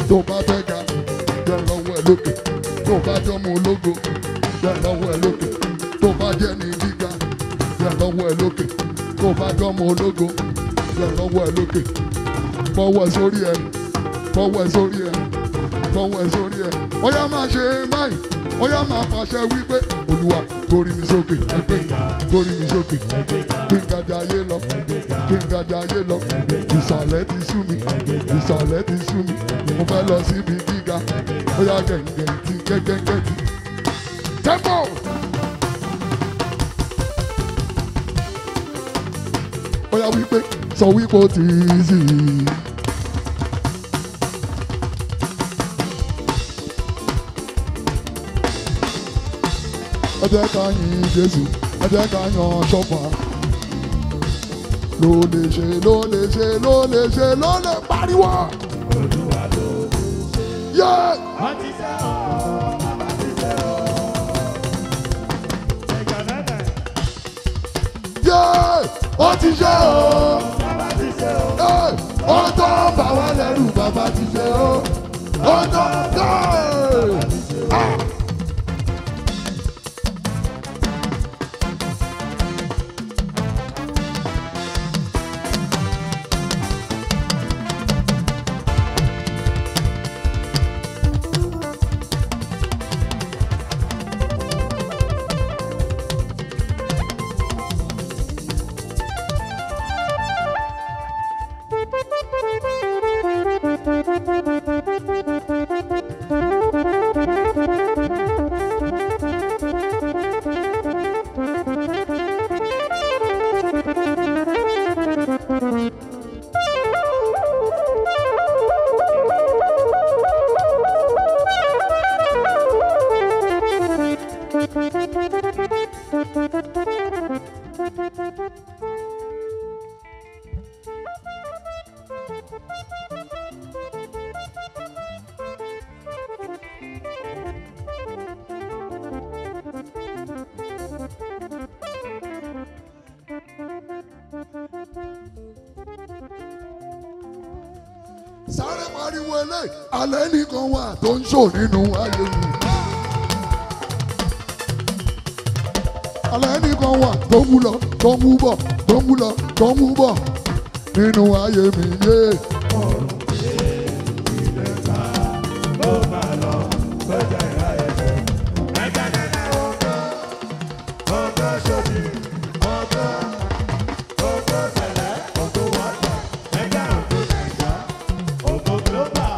tó bá fẹ́ ga jẹ́ lọ́wọ́ ẹ lókè tó bá jọmọ ológo jẹ́ lọ́wọ́ ẹ lókè tó bá jẹ́ ní gíga jẹ́ lọ́wọ́ ẹ lókè tó bá jọmọ ológo jẹ́ lọ́wọ́ ẹ lókè fọwọ́ ẹ sórí ẹ fọwọ́ ẹ sórí ẹ fọwọ́ ẹ sórí ẹ ó yá máa ṣe báyìí ó yá máa pàṣẹ wípé olúwa gbórí mi sókè gbórí mi sókè kí n gàjà ayé lọ kí n gàjà ayé lọ ìsàlẹ̀ ti sú mi ìsàlẹ̀ ti sú mi mo fẹ́ lọ síbi gíga ó yá gẹ̀ǹgẹ̀ tí gẹ́gẹ́gẹ́ tí tẹ́pọ̀. ó yá wípé sọ wípé ó ti easy. ẹ jẹ́ ká yin Jésù ẹ jẹ́ ká yan ṣọ́fà ló lè ṣe ló lè ṣe ló lè ṣe ló lè pariwo. Olúwa ló lè ṣe. Wọ́n ti ṣe ọ́, bàbá ti ṣe ọ́. Ẹ̀jọ̀ lẹ́lẹ̀. Ó ti ṣe ọ́. Bàbá ti ṣe ọ́. Ó tó bà wá lẹ́rù bàbá ti ṣe ọ́. Ó tó tó. Sáré pariwo eléyìí, alẹ́ nìkan wà tó ń ṣò nínú ayé mi. Alẹ́ nìkan wà tó mú lọ, tó mú bọ̀, tó mú lọ, tó mú bọ̀ nínú ayé mi yé. Ọ̀run ṣe ilé ká ló máa lọ sọ́jà ìhà ẹ̀jẹ̀. Ẹ̀jẹ̀ nínú ọgọ́ ṣòbí, ọgọ́ tẹ̀lẹ́, ọgọ́ wọ́jà, ẹ̀jẹ̀ ọgọ́ nàìjà, ọgọ́ global.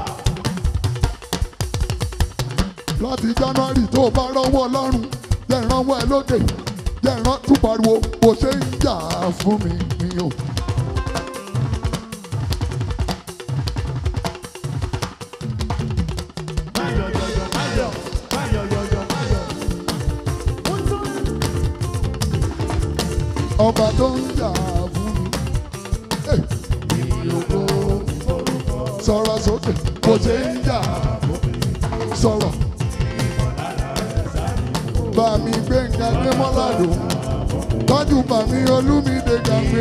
Láti January tó bá rọ́wọ́ Ọlọ́run jẹ́ ìrànwọ́ ẹ lókè jẹ́ ìran tún pariwo bó ṣe ń jà fún mi o. Ọba tó ń jà fún mi. Sọ̀rọ̀ sókè bó ṣe ń jà sọ̀rọ̀. Bàmí Gbénga Gbémọ́ládò tọ́jú bàmí Olúmídé Gàmbé.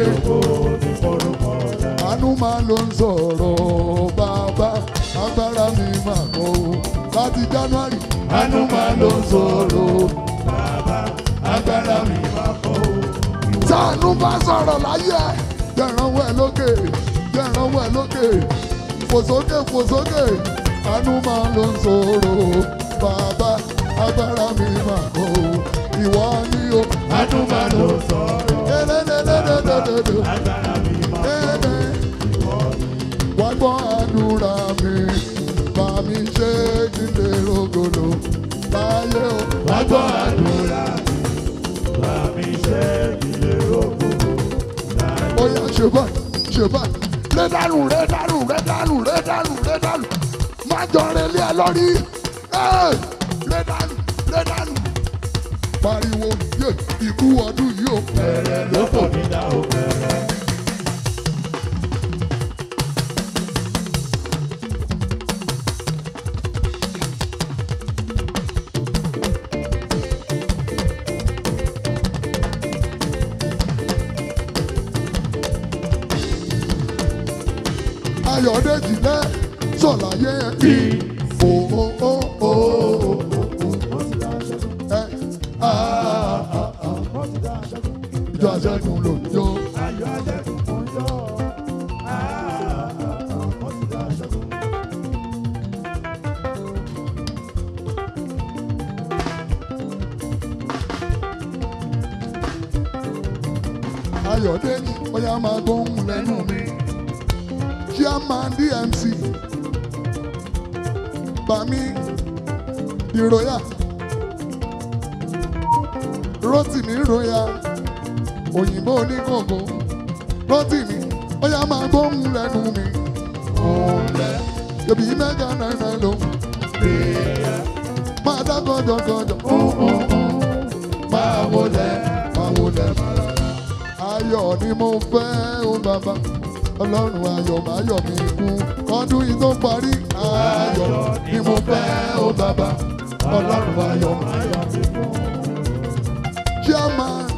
Àánú máa ló ń sọ̀rọ̀ bàbá agbára mi máa kọ́ o. Láti January àánú máa ló ń sọ̀rọ̀ Bàbá agbára mi máa kọ́ o. Sàánú bá sọ̀rọ̀ láyé ẹ̀ jẹ́ ìrànwọ́ ẹ lókè jẹ́ ìrànwọ́ ẹ lókè fò sókè àánú máa ló ń sọ̀rọ̀ bàbá agbára mi máa kọ́ o. Ìwọ ni o Àánú máa ló sọ̀rọ̀. Ẹlẹ́lẹ́lẹ́lẹ́lẹ́lẹ́lẹ́. Agbára mi máa kọ́ o. Wá gbọ́ àdúrà mi bá mi ṣe kí n lè rògbòdò láyé o. Wá gbọ́ àdúrà mi, bá mi ṣe ilé rògbò. Ó yá ṣe báyìí rédánù má jọ relé ẹ lórí rédánù pariwo yé ikú ọdún yìí ò Bẹ̀rẹ̀ ló fò mí dá o bẹ̀rẹ̀. Ayọ̀dèjì lẹ́ sọ̀láyé ìfò ìjọ àṣẹ́gun ló ń jó. Ayọ̀délé bóyá máa gbóhùn lẹ́nu mi. Chairman DMC Bami Ìròyà Rótìmí Royal òyìnbó oníkòkò Rótìmí bóyá máa gbóhùn lẹ́nu mi. Yòbí mẹ́gà náírà ló máa dá gọ́jọ́gọ́jọ́ máa wọlé ayọ̀ ni mo fẹ́ o bàbá ọlọ́run ayọ̀ máa yọ̀ mí kún ọdún yìí tó parí ayọ̀ ni mo fẹ́ o bàbá ọlọ́run ayọ̀ máa yọ̀ mí kún. Chairman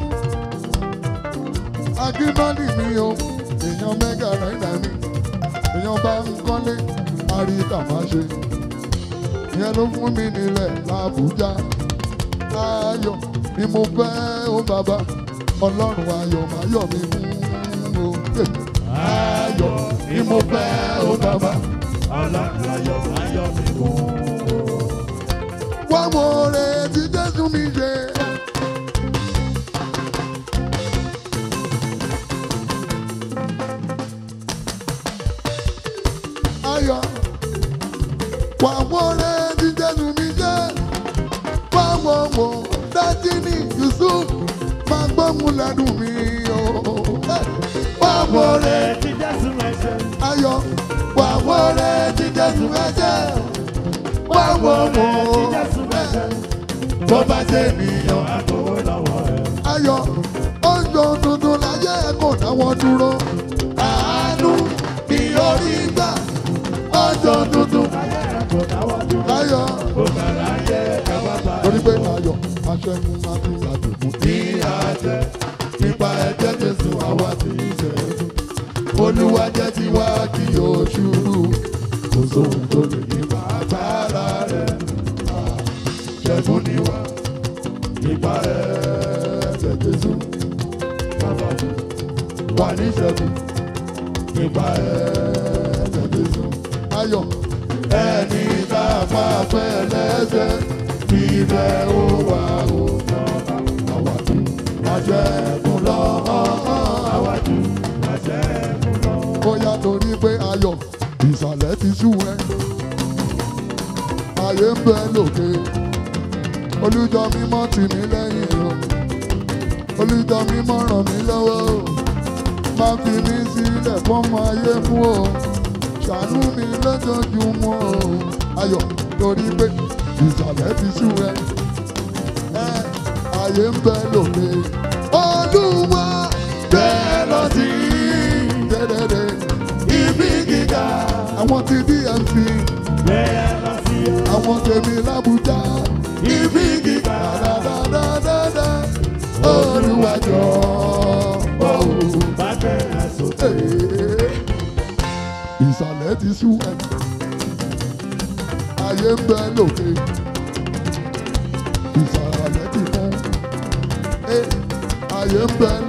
Akínbádì mi o èèyàn mẹ́gà náírà mi èèyàn bá ń kọ́lé àríkà máa ṣe ìyẹn ló fún mi nílẹ̀ l'Àbújá ayọ̀ ni mo fẹ́ o bàbá ọlọ́run ayọ̀ máa yọ̀ mí kún o. Ayọ̀ ni mo fẹ́ o bàbá ọlọ́run ayọ̀ máa yọ̀ mí kún. Wá wo oore tí Jésù mi ṣe. Ayọ̀ wá wo oore tí Jésù mi ṣe. Wá wo wo Dájíní Yusuf máa gbóhùn lẹ́nu mi o. Wá wo oore tí Jésù mi ṣe. Ayọ̀ wá wo oore tí Jésù mi ṣe. Wá wo oore tí Jésù mi ṣe. Tó bá jẹ́ ènìyàn àgbòwò lọ́wọ́ ẹ̀. Ayọ̀ oúnjẹ tuntun láyé kò dáwọ́ dúró. Àánú ni orí gbà. Oúnjẹ tuntun láyé kò dáwọ́ dúró. Ayọ̀ kò bẹ̀rẹ̀ ayé ẹ̀wá bá. Torí pé ayọ̀ aṣẹ́gun máa ti ṣàdùnkù. Ní àjẹ nípa ẹ̀jẹ̀ Jésù àwa ti ṣẹ́gun. Olúwa jẹ́ tiwa kí yóò ṣubú. Kò sóhun tó lè nípa agbára rẹ̀. Ṣẹ́gun ni wá nípa ẹ̀jẹ̀ Jésù. Wà ní ṣẹ́gun nípa ẹ̀jẹ̀ Jésù. Ayọ̀ ẹni tá a pa fẹ́ lẹ́sẹ̀ ibẹ̀ ó wà ó lọ. Àwàdù àṣẹ́gun lọ. Àwàdù àṣẹ́gun lọ. Bóyá torí pé ayọ̀ ìsàlẹ̀ ti sú ẹ. Ayé ń bẹ lókè. Olùjọ mímọ́ tì mí lẹ́yìn o. Olùjọ mímọ́ ràn mí lọ́wọ́ o. Má fi mí sílẹ̀ fọ́mọ ayé fún o. Ṣàánú mi lójoojúmọ́ o. Ayọ̀ torí pé ìsàlẹ̀ ti sú ẹ. Ayé ń bẹ lókè. Olúwa bẹ́ẹ̀ lọ sí dẹ́dẹ́dẹ́ ibi gíga. Àwọn ti DMC bẹ́ẹ̀ lọ sí o. Àwọn tèmi l'Àbújá ibi gíga. Dáadáa Olúwa jọ bá bẹ̀rẹ̀ sókè. Ìsàlẹ̀ ti sú ẹ. Ayé ń bẹ lókè. Ìsàlẹ̀ ti fún. Ayé ń bẹ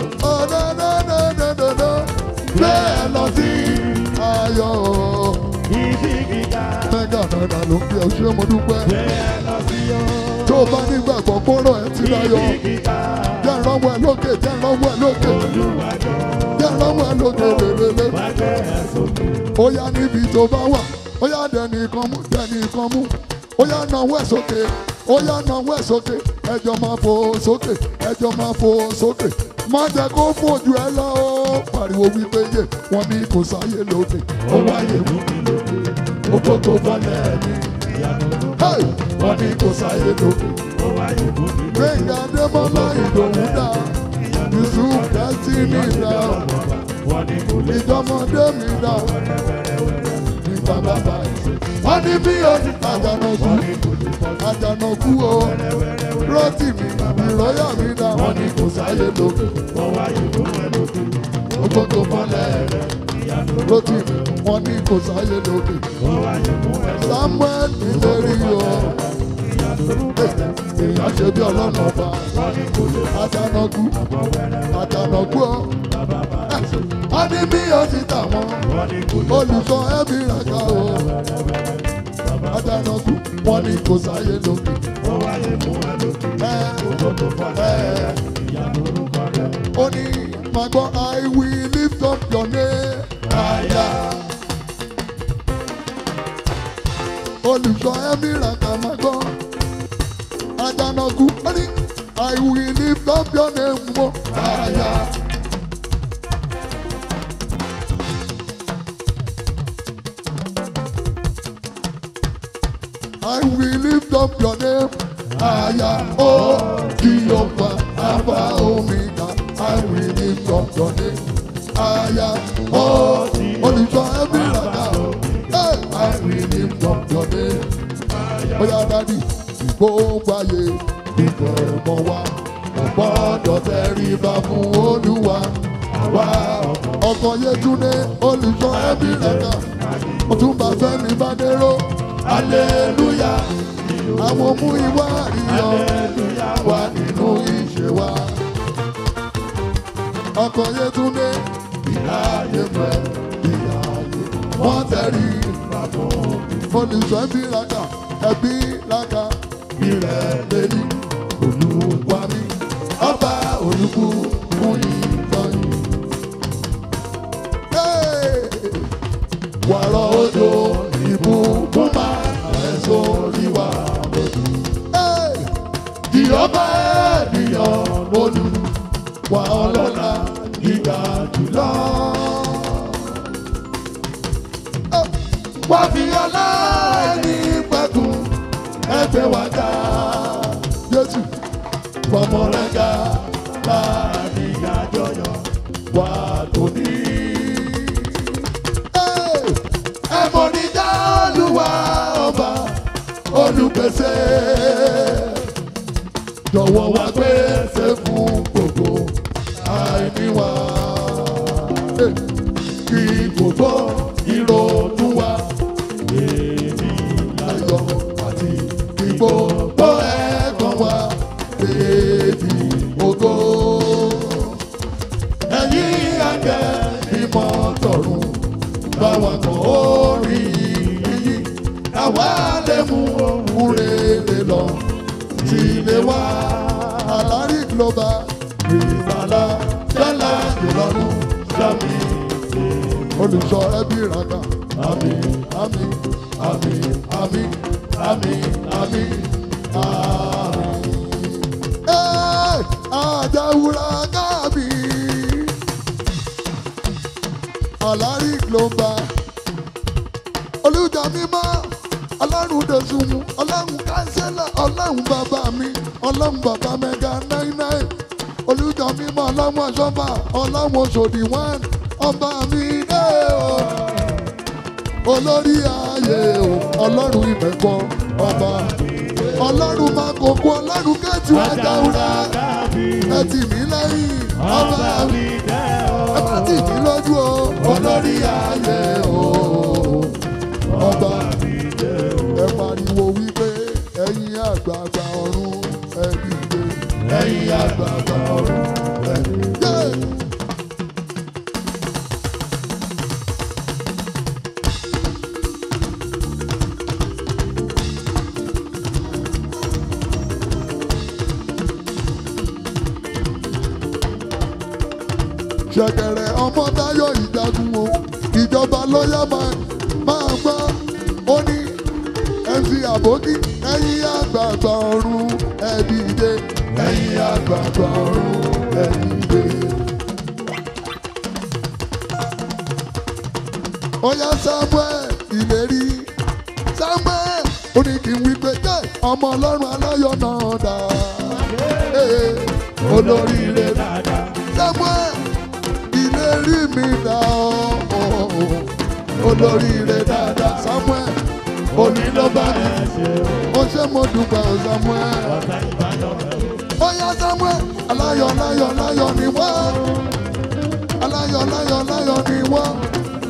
bẹ́ẹ̀ lọ sí ayọ̀. Ibi gíga. Mẹ́gà náírà ló ń bí ọṣẹ́ mo dúpẹ́. Bẹ́ẹ̀ lọ sí o. Tó o bá nígbàgbọ́ kóró ẹ ti láyọ̀. Ibi gíga. Jẹ́ ìrànwọ́ ẹ lókè, jẹ́ ìrànwọ́ ẹ lókè. Olúwàjọ́. Jẹ́ ìrànwọ́ ẹ lókè lélele. Má bẹ̀rẹ̀ sókè. Ó yá níbi tó bá wà, ó yá dẹnìkan mú. Ó yá nawọ́ ẹ̀ sókè, ó yá nawọ́ ẹ̀ sókè. Ẹjọ́ máa fò sókè, ẹjọ́ máa fò sókè. Má jẹ́ kó fojú ẹ lọ ó. Pariwo wípé yé wọn ní kò sáyé lókè. Ó wáyé mú mi lókè. Ó kókó balẹ̀ ní ìyanu lókè. Wọ́n ní kò sáyé lókè. Ó wáyé mú mi lókè. Gbẹ̀ngà Adébọ́lá Ìdòwú dá. Yusuf Destiny dá. Ìjọmọdé mi dá. Nígbà bàbá ìṣe. Wọ́n ní bí o ní àjànàkú o. Rótìmí ìrọ́yà mi dá. Wọ́n ní kò sáyé lókè. Wọ́n wáyé mú ẹ lókè. Ó gbọ́dọ̀ mọ́lẹ̀ rẹ̀. lótì wọn ní kò sáyé lókè. Samuel ìlérí o èèyàn ṣe bí ọlọ́run ọba àjànàkú àjànàkú o wọ́n ní bí o ti tà wọ́n olùsọ ẹbí ràkà o àjànàkú wọ́n ní kò sáyé lókè. Ó ní màá gbọ́ I will lift up your name higher. Olùsọ ẹbí ràkà máa gbọ́ àjànàkú ó ní I will lift up your name more higher. I will lift up your name higher, oh Jehovah, Alpha Omega. I will lift up your name higher, oh olùsọ ẹbí ràkà. I will lift up your name. Oya dadi, gbogbo ayé ìbẹ̀rẹ̀ mọ́ wa, ọ̀gbọ́dọ̀ tẹríba fún Olúwa. Àwa ọkọ̀ Yétúndé olùsọ ẹbí ràkà. Ọ̀túnba Fẹ́mi Bádéró. Aleluya, àwọn mú ìwà àríyọ wà nínú ìṣe wa. Ọkọ̀ Yétúndé ìyáyé mẹ́ ìyáyé wọ́n tẹ̀rí olùsọ ẹbí ràkà ẹbí ràkà ìrẹ̀ lẹ́yìn Olúwa mi ọba olùkú fún ìtọ́yìn. Wàrà òjò ìbùkún máa rẹ̀ sórí wa lójú. Jèhófà ènìyàn lónìí wà ọlọ́lá gíga jùlọ. Wà fi ọlá ẹni pẹ̀kun ẹgbẹ́ wa ká. Jésù fọmọ rẹ̀ ká láàrin àjọyọ̀ wà tóní. Ẹ̀mọ́ ní Olúwa ọba olùpèsè. Jọ̀wọ́ wá pèsè fún gbogbo àìní wa. Kí gbogbo ìrònú wa èmi láyọ̀ àti kí gbogbo ẹ̀kọ́ wa èmi ògo. Ẹ̀yin àgbẹ̀ ìmọ̀ tọ̀run báwa kọ́ orí yìí àwa lè mú ohun rere lọ sílé wa. Àlárí global ìgbàlá ṣẹlẹ̀ ìrọ̀rùn sẹ́mi. Olùsọ ẹbí ràkà àmín àmín àmín àmín àmín àmín àmín. Àjàwúrà kábì. Àlárí global olùjà mímọ́ ọlọ́run dẹ̀sùnmù ọlọ́run kánsẹ́là ọlọ́run bàbá mi ọlọ́run bàbá mẹ́ga 99 olùjà mímọ́ ọlọ́run aṣọ́fà ọlọ́run Òṣòdì 1 ọba mi dé o olórí ayé o ọlọ́run ìmẹ̀kọ ọba ọlọ́run makoko ọlọ́run kẹ́tù Àjàwúrà ẹtì mí lẹ́yìn ọba mi ẹ má tì mí lójú o olórí ayé o ọba ẹ pariwo wípé ẹ̀yin àgbààgbà ọ̀run ẹ dìde ẹ̀yin àgbààgbà ọ̀run ẹ dìde. Ṣẹ̀kẹ̀rẹ̀ ọmọ Táyọ̀ Ìjagun o ìjọba lọ́yà máa gbọ́ ó ní MC Àbókí ẹ̀yin àgbààgbà ọ̀run ẹ dìde ẹ̀yin àgbààgbà ọ̀run ẹ dìde. Ó yá Samuel ìlérí Samuel ó ní kí n wí pé jẹ́ ọmọ ọlọ́run aláyọ̀ náà dà olóríire dáadáa Samuel ìlérí mi dà olóríire dáadáa Samuel òní ló bá mi ó ṣe mo dúpẹ́ o Samuel ó yá Samuel aláyọ̀ aláyọ̀ aláyọ̀ ni wá aláyọ̀ aláyọ̀ aláyọ̀ ni wá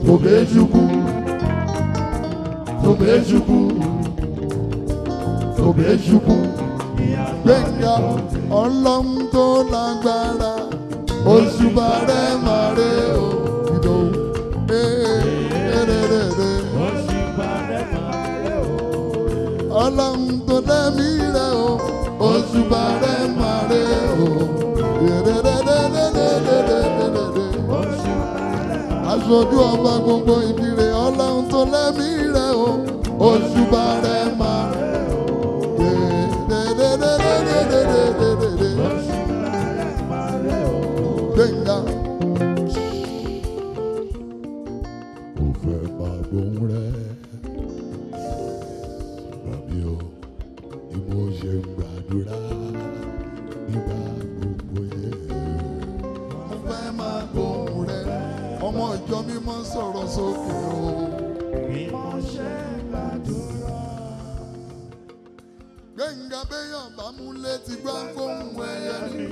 Tobechukwu, Tobechukwu, Tobechukwu. Gbẹ̀ngà Ọlọ́run tó lágbára, òṣùbà rẹ̀ máa rẹ̀ o. Ìdòwú, òṣùbà rẹ̀ máa rẹ̀ o. Ọlọ́run tó lẹ́mí rẹ̀ o, òṣùbà rẹ̀ máa rẹ̀ o. Aṣojú ọba gbogbo ìbíre, Ọlọ́run tó lẹ́mí rẹ̀ o, òṣùbà rẹ̀ máa rẹ̀ o. Gbẹ̀ngà. Mo fẹ́ máa gbóhùn rẹ̀, bàbí o, ni mo ṣe ń gbàdúrà nígbà gbogbo yẹn. Mo fẹ́ máa gbóhùn rẹ̀, ọmọ ìjọ mímọ́ sọ̀rọ̀ sókè o. Bí mo ṣe ń gbàdúrà. Gbẹ̀ngà béèyàn bá mú létí gbá gbóhùn ẹyẹ ni.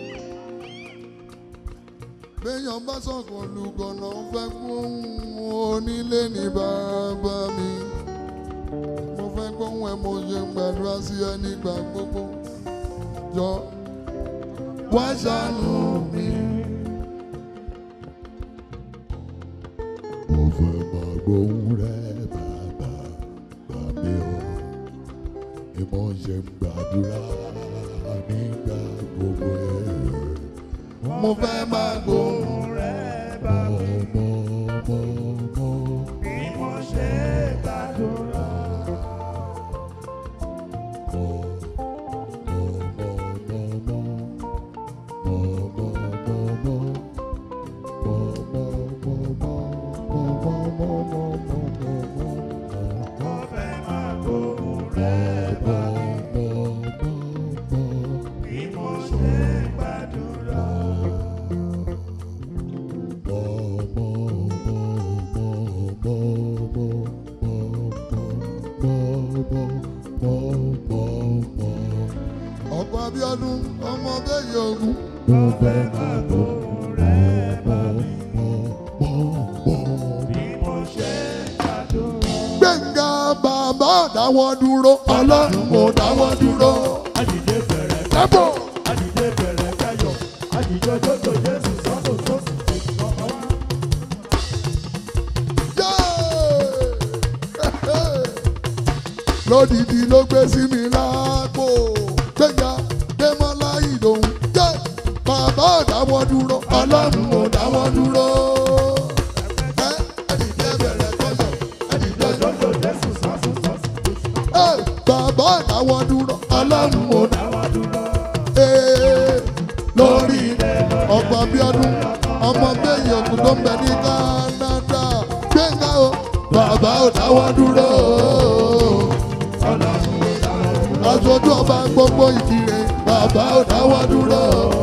Béèyàn bá sọ̀kan lùgọ̀nà fẹ́ gbóhùn onílé ní bàbá mi. Mo fẹ́ gbóhùn ẹ, mo ṣe ń gbàdúrà sí ẹ nígbà gbogbo. Jọ wá ṣàánú mi. Mo fẹ́ máa gbóhùn rẹ bàbá mi o. Ni mo ṣe ń gbàdúrà nígbà gbogbo yẹn. Mo fẹ́ máa gbóhùn rẹ bàbá mi. Bí mo ṣe ń gbàdúrà. Ọkọ Abíọ́dún ọmọ bẹ́ẹ̀ ogun. Mo fẹ́ máa gbóhùn rẹ̀ bá mi. Bí mo ṣe ń gbàdúrà. Gbẹ̀ngà bàbá ò dáwọ́ dúró, Ọlọ́run ò dáwọ́ dúró. Àdìdé bẹ̀rẹ̀ Lẹ́bọ̀. àdìdé bẹ̀rẹ̀ káyọ̀. Àdìjọ jọ́jọ́ Jésù sọ́tò sọ́sì. Lódìdí ló gbé sí mi lápò. Gbẹ̀ngà Démọ́lá Ìdòwú. Bàbá ò dáwọ́ dúró, Ọlọ́run ò dáwọ́ dúró. Àdìdé bẹ̀rẹ̀ kọ́sọ̀, àdìdé Jọ́jọ́ Jésù sọ́tò sọ́sì. bàbá ò dáwọ́ dúró, Ọlọ́run ò Dáwọ́ dúró. lórí ọ̀pọ̀ Abíọ́dún ọmọ bẹ́ẹ̀ òkú tó ń bẹ ní Canada. Gbẹ̀ngà o, bàbá ò dáwọ́ dúró. Aṣojú ọba gbogbo Ìkirè, bàbá ò dáwọ́ dúró.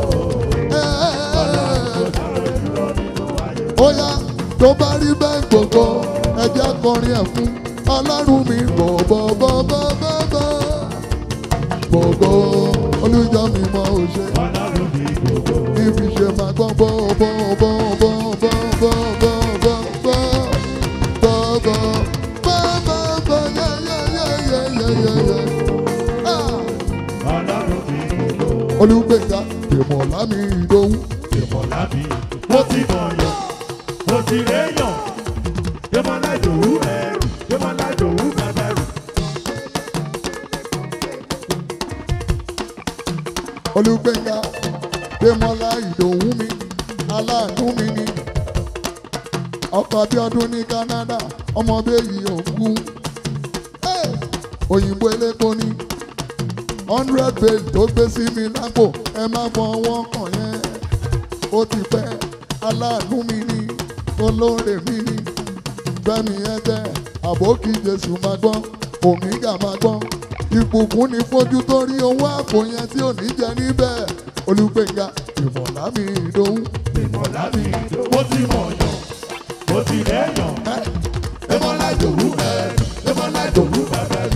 Ó yá tó bá rí bẹ́ẹ̀ gbogbo ẹ̀jẹ̀ akọrin ẹ̀ fún Ọlọ́run mi bọ̀bọ̀bọ̀bọ̀bọ̀. Gbogbo olùjọ́ mi mọ òṣè. Ọlọ́run mi gbogbo. Ibi ṣe máa gbọ́ Olúgbénga Dèmọ̀lá mi Ìdòwú. Dèmọ̀lá mi, mo ti mọ̀yàn, mo ti réyàn. Dèmọ̀lá Ìdòwú ẹrù, Dèmọ̀lá Ìdòwú bẹ̀bẹ̀rù. Olúgbénga Dèmọ̀lá Ìdòwú mi, aláàánú mi ni. Ọkọ Abíọ́dún ní Canada, ọmọ bẹ́yì òkú. Òyìnbó elépo ni 100 page tó gbé sí mi lápò, ẹ má fọwọ́ kàn yẹn. Ó ti pẹ́, aláàánú mi ni, olóore mi ni. Fẹ́mi ẹ̀jẹ̀, àbókí Jésù máa gbọ́, Òmígà máa gbọ́. Ìbùkún ni fojú tó rí owó àpò yẹn tí ò ní jẹ níbẹ̀. Olúgbénga Dèmọ̀lá mi Ìdòwú. Dèmọ̀lá mi, mo ti mọ̀yàn, mo ti réyàn. Dèmọ̀lá Ìdòwú ẹrù, Dèmọ̀lá Ìdòwú bẹ̀bẹ̀rù.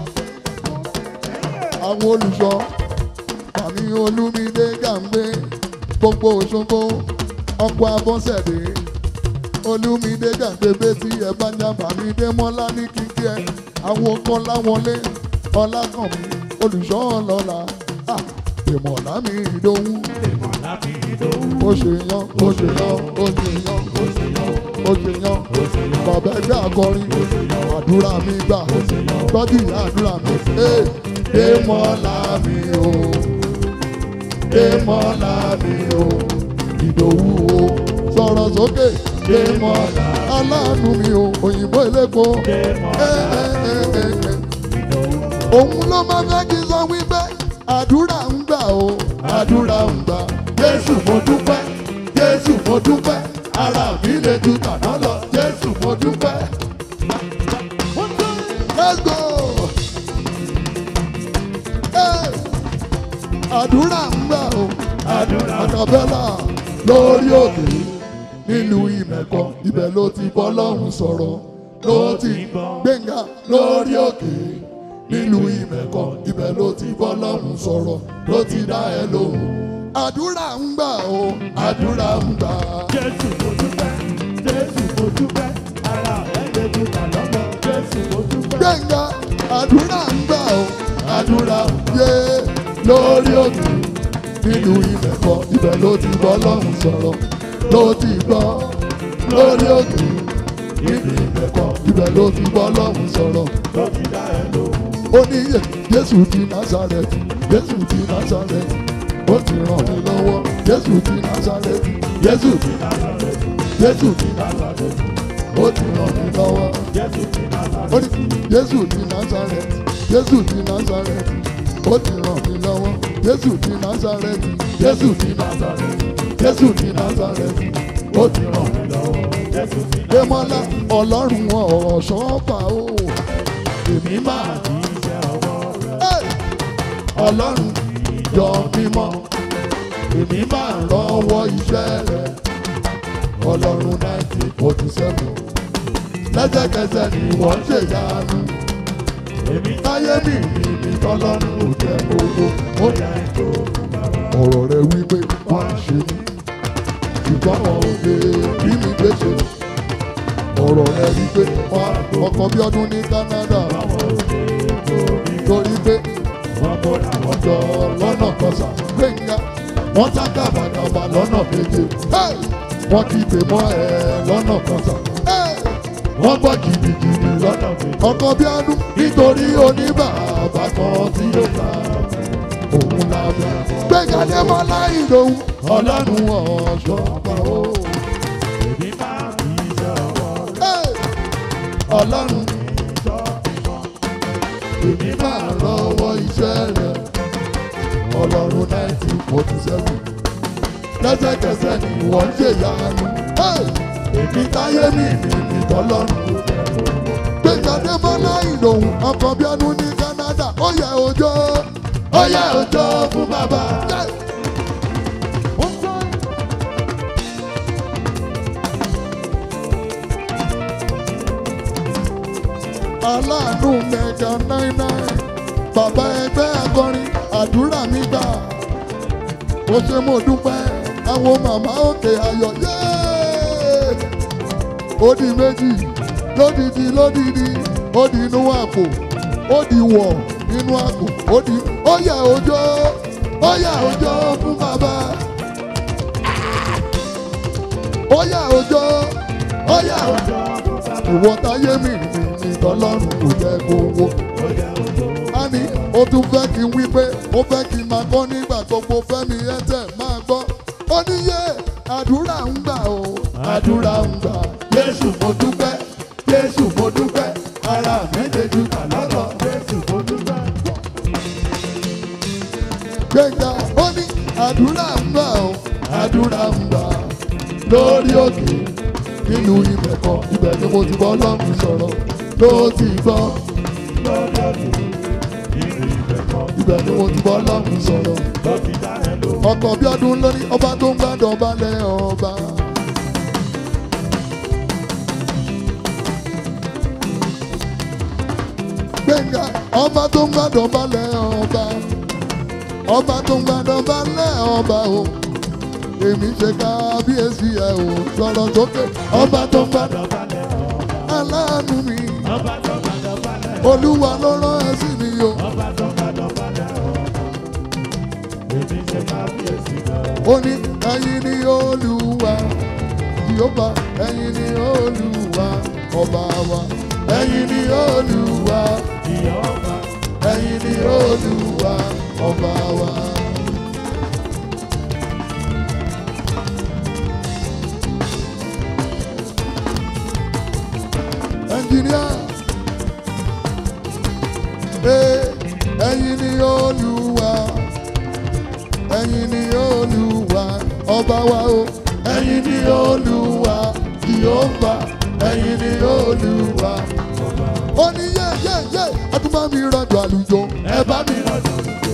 Àwọn olùṣọ́ Fàmí Olúmídé Gàmbé gbogbo Òṣogbo ọkọ̀ Abọ́sẹ̀dé Olúmídé Gàǹgbébé tí ẹ bá ń yàgbà mí dé mọ́lá ní kíkí ẹ. Àwọn kan láwọlé Ọlákànmí olùṣọ́ ọlọ́lá. Ìmọ̀lá mi Ìdòwú. Ó ṣe yan, ó ṣe yan, ó ṣe yan, ó ṣe yan. Bàbá ẹgbẹ́ akọrin, àdúrà mi gbà, tọ́jú ìyá àdúrà mi. Ìmọ̀lá mi o, Ìmọ̀lá mi o, Ìdòwú o, sọ̀rọ̀ sókè. Ìmọ̀lá aláàánú mi o, òyìnbó elépo. Òun ló máa fẹ́ kí n sọ wípé àdúrà ń gbà o, àdúrà ń gbà. Jésù mo dúpẹ́, Jésù mo dúpẹ́, ara mi lè ju tàná lọ. Jésù mo dúpẹ́. Let's go. Àdúrà ń gbà o, àkàbẹ́là lórí òkè nílùú Ìmẹ̀kọ, ibẹ̀ ló ti bọ́ lọ́hùn sọ̀rọ̀, ló ti Gbénga lórí òkè nílùú Ìmẹ̀kọ, ibẹ̀ ló ti bọ́ lọ́hùn sọ̀rọ̀, ló ti dá ẹ lóhùn. Àdúrà ń gbà o, àdúrà ń gbà. Jésù mo dúpẹ́, Jésù mo dúpẹ́, ara rẹ̀ lè ju tàná lọ. Jésù mo dúpẹ́. Gbénga àdúrà ń gbà o, àdúrà yé lórí òkè nílùú Ìmẹ̀kọ, ibẹ̀ ló ti bọ́ lọ́hùn sọ̀rọ̀, ló ti gbọ́ lórí òkè nílùú Ìmẹ̀kọ, ibẹ̀ ló ti bọ́ lọ́hùn sọ̀rọ̀, ló ti dá ẹ lóhùn. ó ní yẹ Jésù ti Násárẹ́tì, Jésù ti Násárẹ́tì, ó ti ràn mí lọ́wọ́. Jésù ti Násárẹ́tì, Jésù ti Násárẹ́tì, Jésù ti Násárẹ́tì, ó ti ràn mí lọ́wọ́. Jésù ti Násárẹ́tì, ó ní Jésù ti Násárẹ́tì, Jésù ti Násárẹ́tì, ó ti ràn mí lọ́wọ́. Jésù ti Násárẹ́tì, Jésù ti Násárẹ́tì, Jésù ti Násárẹ́tì, ó ti ràn mí lọ́wọ́. Jésù ti Démọ́lá Ọlọ́run ọ̀ṣọ́fà o, èmi máa ní iṣẹ́ ọwọ́ rẹ̀. Ọlọ́run ìjọ mímọ́, èmi máa ń rọ́wọ́ iṣẹ́ rẹ̀. Ọlọ́run 1947, lẹ́sẹ̀kẹsẹ̀ ni wọ́n ń ṣèyanu. Èmi Táyé mi ní tọ́lọ́run ò jẹ́ gbogbo. ó yà ètò bàbá. Ọ̀rọ̀ rẹ̀ wípé wọ́n á ṣe mí, ṣùgbọ́n wọn ò lè rí mi gbèsè. Ọ̀rọ̀ rẹ̀ wípé wọ́n ọkọ̀ bí ọdún ní Canada, torí pé Wọ́n kó làwọn jọ lọ́nà kọsà Gbénga, wọ́n sá gàbàgàbà lọ́nà méje. Wọ́n kígbe mọ́ ẹ lọ́nà kọsà. Wọ́n gbọ́ gidigidi lọ́nà méje. Ọkọ̀ bí ọdún nítorí oníbàbà kan tí ó bá òun lábẹ́. Gbénga Démọ́lá Ìdòwú, Ọlọ́run ọ̀ṣọ́fà o. èmi máa ní iṣẹ́ ọwọ́ rẹ̀. Ọlọ́run èmi máa rọ́wọ́ iṣẹ́ rẹ̀. Ọlọ́run 1947, lẹ́sẹ̀kẹsẹ̀ ni wọ́n ń ṣèyanu. Èmi táyé mi ní tọ́lọ́run. Gbénga Démọ́lá Ìdòwú, ọkọ̀ bí ọdún ní Canada, ó yẹ òjò, ó yẹ òjò fún bàbá. Aláàánú mẹ́ga 99, bàbá ẹgbẹ́ akọrin, àdúrà mi gbà. Ó ṣe mo dúpẹ́, àwọn màmá òkè ayọ̀ yé. Ó di méjì, lódìdí lódìdí, ó di inú àpò, ó di wọ̀ nínú àpò, ó di ó yẹ òjò, ó yẹ òjò fún bàbá. Ó yẹ òjò, ó yẹ òjò. Ìwọ táyé mi ní tọ́lọ́run kò jẹ́ gbogbo. A ní o tún fẹ́ kí n wí pé ó fẹ́ kí n máa kọ́ nígbà gbogbo Fẹ́mi ẹ̀tẹ̀ máa gbọ́. Ó ní yé àdúrà ń gbà o, àdúrà ń gbà. Jésù mo dúpẹ́, Jésù mo dúpẹ́, ara mi lè ju tàná lọ. Jésù mo dúpẹ́. Gbénga ó ní àdúrà ń gbà o, àdúrà ń gbà. Lórí òkè nínú Ìmẹ̀kọ, ibẹ̀ ni mo ti bọ́ lọ́run sọ̀rọ̀, ló ti gbọ́. Ibẹ̀ ni mo ti bọ́ lọ́run sọ̀rọ̀, Ló ti dá ẹ lóhùn. ọkọ̀ bí ọdún lórí ọba tó ń gbàdọ̀ balẹ̀ ọba. Gbénga ọba tó ń gbàdọ̀ balẹ̀ ọba, ọba tó ń gbàdọ̀ balẹ̀ ọba o. èmi ṣe kábíyèsí ẹ̀ ò sọ̀rọ̀ sókè. Ọba tó ń gbàdọ̀ aláàánú mi. Olúwa ló rán ẹ sí mi o. Ó ní ẹ̀yin ni Olúwa Jèhófà, ẹ̀yin ni Olúwa ọba wa. Ẹ̀yin ni Olúwa Jèhófà, ẹ̀yin ni Olúwa ọba wa. Ẹnjìníà, ẹ̀yin ni Olúwa, ẹ̀yin ni Olúwa ọba wa o. Ẹ̀yin ni Olúwa Jèhófà, ẹ̀yin ni Olúwa ọba wa. Ó ní yé ẹ tún bá mi rọ̀jò àlùjọ. Ẹ bá mi rọ̀jò àlùjọ.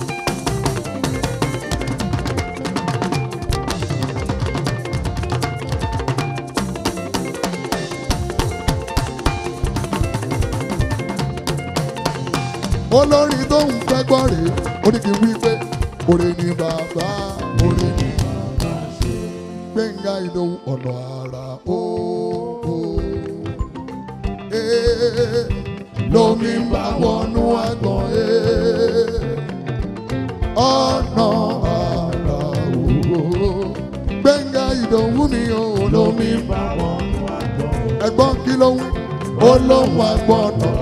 Olórin tó ń fẹ́ gbọ́ rèé, ó ní kí n wí pé òrè ni bàbá, òrè ni bàbá ṣe. Gbẹ̀ngà Ìdòwú ọ̀nà àrà ó. Lómi ń bá wọnú àgbọ̀n ọ̀nà àrà ó. Gbẹ̀ngà Ìdòwú ni ó. Lómi ń bá wọnú àgbọ̀n. Ẹ̀gbọ́n kí ló ń olóhùn àgbọ̀n náà.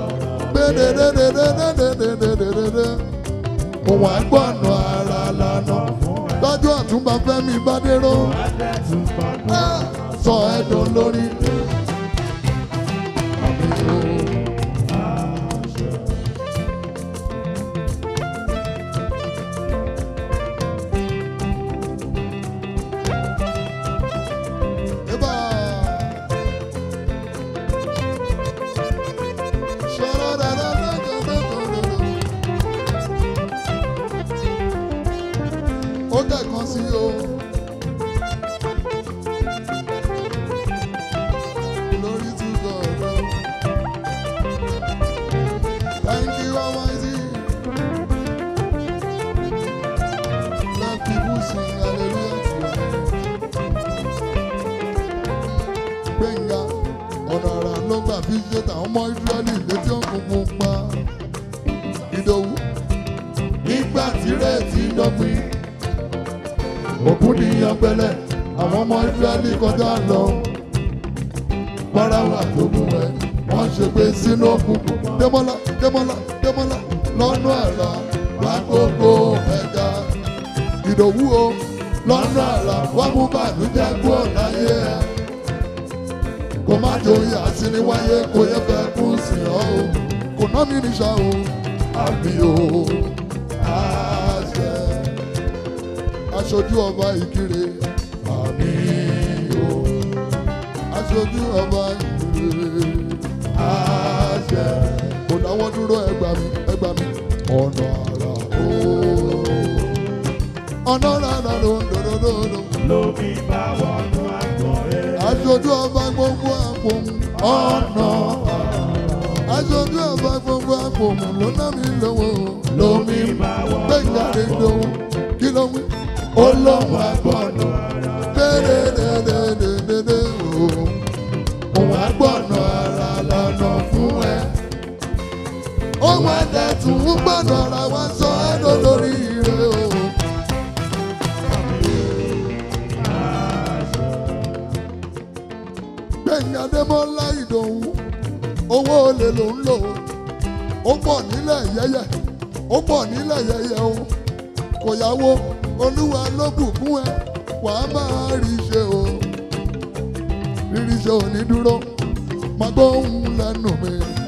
Òun àgbọ̀nà ara lànà lọ́jọ́ Ọ̀túnba Fẹ́mi Bádéró sọ ẹ̀dùn lórí. Ó kẹ̀kan sí o. Glory to God. Thank you, Almighty. Let people sing hallelujah to your name. Gbẹ̀ngà ọ̀nà àrà ló gbà fi ṣe tàwọn ọmọ Ísírẹ́lì létí òkun pupa. Ìdòwú nígbà tírètí dọ́gbìn. Òkú ni ọ̀pẹ̀lẹ̀ àwọn ọmọ Ísírẹ́lì kọjá lọ. Fáráò àtògùn ẹ̀ wọ́n ṣe pé sínú òkùnkùn. Démọ́lá lọ́nà àrà wá gbogbo ẹ̀dá. Ìdòwú o lọ́nà àrà wá mú bàlújẹ́ kúrò láyé ẹ̀. Kò má jòyè àsìníwáyé kò yẹ fẹ́ kú sí ọ o. Kò ná mi níṣà o. Àmì o. Aṣojú ọba Ìkirè, àmín o. Aṣojú ọba Ìkirè, àṣẹ. Kò dáwọ́ dúró ẹgbà mi. Ọ̀nà àrà o. Ọ̀nà àrà lòdòdòdò. Lómi bá wọnú àgbọ̀n ẹ̀. Aṣojú ọba gbogbo àpòmù. Ọ̀nà àrà. Aṣojú ọba gbogbo àpòmù ló ná mi lówó. Lómi bá wọnú àgbọ̀n ẹ̀. Kí ló wí? Olóhùn àgbọ̀nà dédédédédédé o. Òun àgbọ̀nà ara lànà fún ẹ. Òun àdẹ̀tún ń gbọ̀nà ara wá sọ ẹ́ lórí ire o. Gbẹ̀ngà Adémọ́lá Ìdòwú owó olè ló ń lò ó pọ̀ nílẹ̀ yẹ́yẹ́ ó pọ̀ nílẹ̀ yẹ́yẹ́ o. Kò yáwó Olúwa ló bùkún ẹ wàá máa rí ṣe o. Rírí ṣe ò ní dúró máa gbóhùn lẹ́nu mi.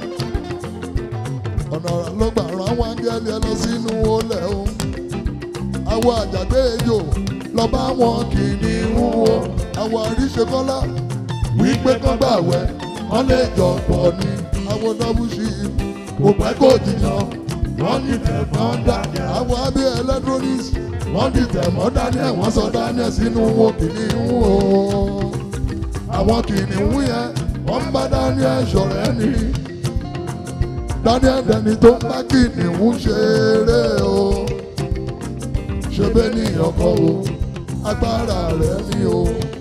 Ọ̀nà àrà ló gbà rán àwọn áńgẹ́lì ẹ lọ sínú olè o. Àwọn àjàgbé ejò lọ bá wọn kìnìún o. Àwọn àríṣe kọ́lá wípé kán gbàwẹ̀ wọ́n lè jọ pọ̀ ní. Àwọn dọ́bùṣì kò pẹ́ kò jìnnà wọ́n ní tẹ̀fọ́n dání. Àwọn abẹ́ electronics wọ́n di tẹ̀mọ́ Daniel wọ́n sọ Daniel sínú wo kìnìún o. Àwọn kìnìún yẹn wọ́n bá Daniel ṣọ̀rẹ́ ni. Daniel dẹni tó ń bá kìnìún ṣeré o. Ṣé bẹ́ẹ̀ ni ọkọ o? agbára rẹ̀ ni o.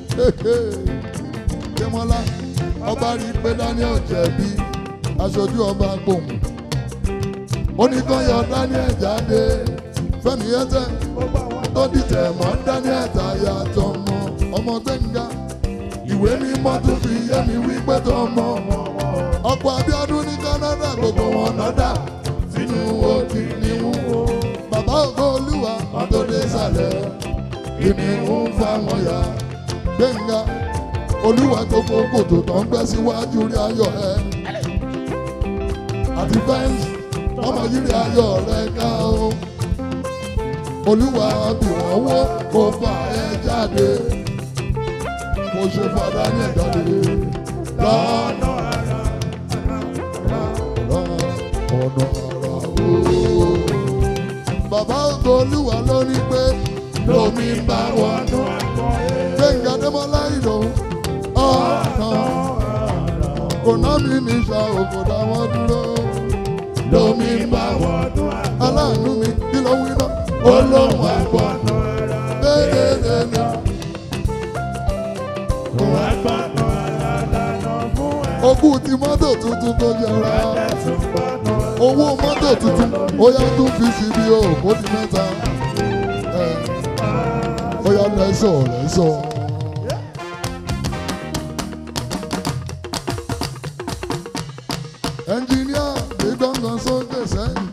Démọ́lá ọba rí pé Daniel jẹ̀bi aṣojú ọba gbòmù. Ó ní kán yọ Daniel jáde Fẹ́mi ẹ̀tẹ̀ tó dìtẹ̀ mọ́ Daniel táyà tọmọ ọmọ Gbẹ́ngà. Ìwé mímọ́ tún fi yé mi wípé tọmọ ọ̀pọ̀ Abíọ́dún ní Canada gbogbo wọn nọ́dà sínú odi níwú. Bàbá ògo Olúwa wọn tó dé sàlẹ̀ ìníwú fáwọn ya. Gbẹ́ngà Olúwa gbogbo kòtò tó ń gbẹ́ síwájú rí ayọ̀ ẹ àti fẹ́ǹsì ọmọ yìí rí ayọ̀ rẹ ká o. Olúwa bí wọ́n wó kó fà ẹ́ jáde kó ṣe fàdá ní ẹ̀jáde lọ́nà àrà ọ̀nà àrà o. Bàbá ògo Olúwa ló ní pé lómi bá wọnú Gbẹ́ngà Adémọ́lá Ìdòwú ọ̀nà kò ná mi ní ìṣà òkò dá wọn dúró. Lómi bá wọnú aláàánú mi kí ló wí náà olóhùn àgbọ̀ déédéé. Ogún ti mọ́tò tuntun tó jẹra. Owó mọ́tò tuntun ó yá tún fi síbi o kó di mẹ́ta. Ó yá lẹ́sọ̀ lẹ́sọ̀. Ẹnjìníà gbé gbọ̀ngàn sókè sẹ́yìn.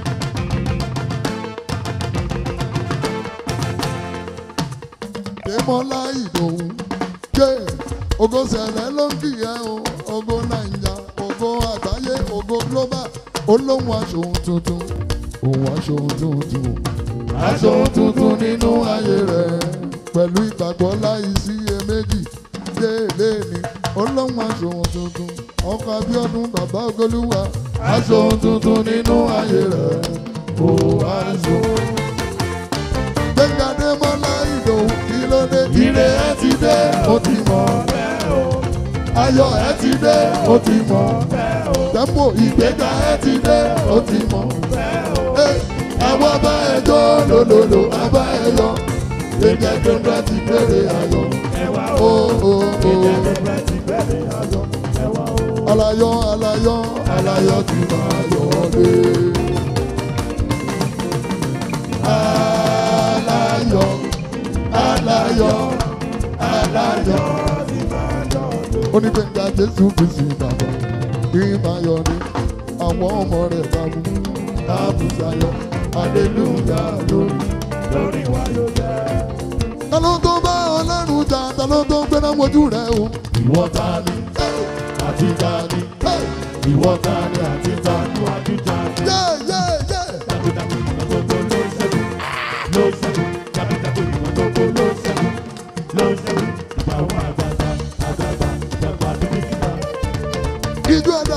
Démọ́lá Ìdòwú ké ògo sẹ̀lẹ̀ ló ń kìyẹ́ o. Ògo Naija, ògo àgbáyé, ògo global. Olóhùn aṣòhun tuntun, òun aṣòhun tuntun. Aṣòhun tuntun nínú ayé rẹ̀ pẹ̀lú ìgbàgbọ́ láì sí iyèméjì. Déèlé ni olóhùn aṣòhun tuntun. Ọkọ Abíọ́dún bàbá ògo Olúwa. Aṣòhun tuntun nínú ayé rẹ̀ kò aṣọ. Gbẹ́ngà Adémọ́lá Ìdòwú kí ló dé? Ire ẹ ti dé, ó ti mọ̀. Ayọ̀ ẹ ti dé, ó ti mọ̀. Tẹ́ḿpò ìgbéga ẹ ti dé, ó ti mọ̀. Àwọn abá ẹjọ́ lòlòlò abá ẹyọ. Èdè Gbẹ́ngà ti bèrè ayọ̀. Alayọ̀ alayọ̀ alayọ̀ ti máa yọ̀ dé. Alayọ̀ alayọ̀ alayọ̀ ti máa yọ̀ dé. Ó ní Gbẹ́ngà Jésù Kristi bàbá kí n máa yọ̀ ní àwọn ọmọ rẹ̀ bàbá àbùsàyọ̀ hallelujah lórí wa yóò jẹ́. Ta ló tó bá Ọlọ́run jà? Ta ló tó gbéná mojú rẹ̀ o? Ìwọ ta ni àti ta ni? Ìwọ ta ni àti ta ni? Wájú ta ni? Jagunjagun ìwọ̀n gbogbo ló ṣẹ́gun. Ló ṣẹ́gun. Jagunjagun ìwọ̀n gbogbo ló ṣẹ́gun. Ló ṣẹ́gun. Ìgbà wọn àgbàgbà ìjàgbá níbi kíkà. Ìjọ ẹ̀dá.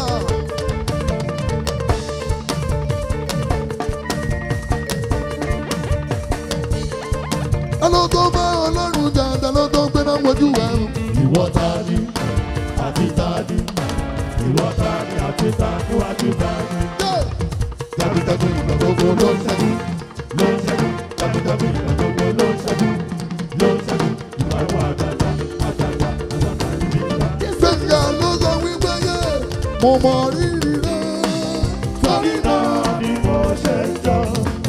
Ta ló tó bá Ọlọ́run jà? Ta ló tó gbéná mojú rẹ̀ o? Ìwọ ta ni àti ta ni? Ìwọ ta ni àti ta ni? Wájú ta ni? Jagunjagun ìwọ̀n gbogbo ló ṣẹ́gun. Ló ṣẹ́gun. Jagunjagun ìwọ̀n gbogbo ló ṣẹ́gun. Ló ṣẹ́gun. Ìwà wọn àgbàgbà níbi kíkà. Gbẹ́ngà ló sọ wípé yé mo mọ rírì rẹ̀. Torí náà ni mo ṣe jọ.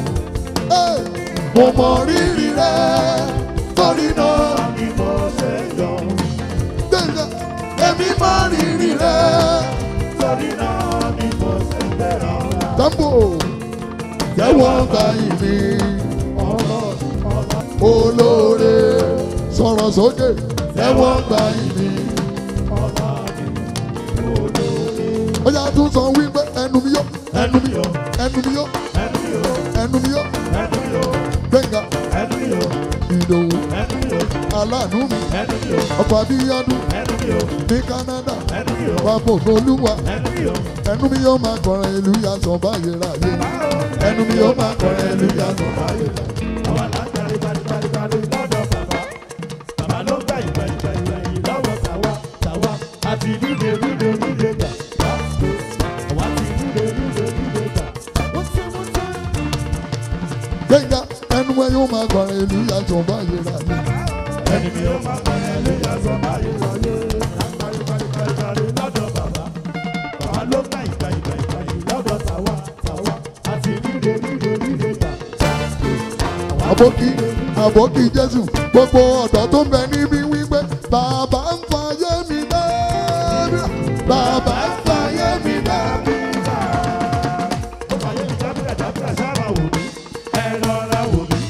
Mo mọ rírì rẹ̀. Torí náà ni mo ṣe jọ. Gbẹ́ngà èmi mọ rírì rẹ̀. Torí náà ni mo ṣe bẹ̀rẹ̀ ọ̀la. Tẹ́ḿpò jẹ́wọ́ gba ìní olóore sọ̀rọ̀ sókè jẹ́wọ́ gba ìní ó yá tún sọ wípé ẹnu mi yó ẹnu mi yó ẹnu mi yó ẹnu mi yó Gbẹ́ngà Ìdòwú aláàánú mi ọkọ Abíọ́dún ní Canada bàbá ògo Olúwa ẹnu mi yóò máa kọrin ìlú yasọ báyìí ráyé ẹnu mi yóò máa kọrin ìlú yasọ báyìí ráyé. Àwọn alágbàrí balibali lọ́dọ̀ bàbá ló gbà ìgbẹ̀yìn lọ́wọ́ tàwa àti líle gbà àwa ti líle gbà. Gbẹ́ngà ẹnu ẹ ó máa kọrin ìlú yàtọ̀ báyìí rà ní. Ẹni mi ó máa kọrin ìlú yàtọ̀ báyìí rà ní. Kárí lọ́dọ̀ bàbá. Bàbá ló ká ìgbà lọ́dọ̀ tàwa àti ríre gbà. Àbókí Jésù gbogbo ọ̀dọ́ tó ń bẹ níbí wípé bàbá ń fayé mi dábìrà. Bàbá ń fayé mi dábìrà. Ó fayé mi dábìrà sábà wò mí. Ẹ lọ́ra wò mí.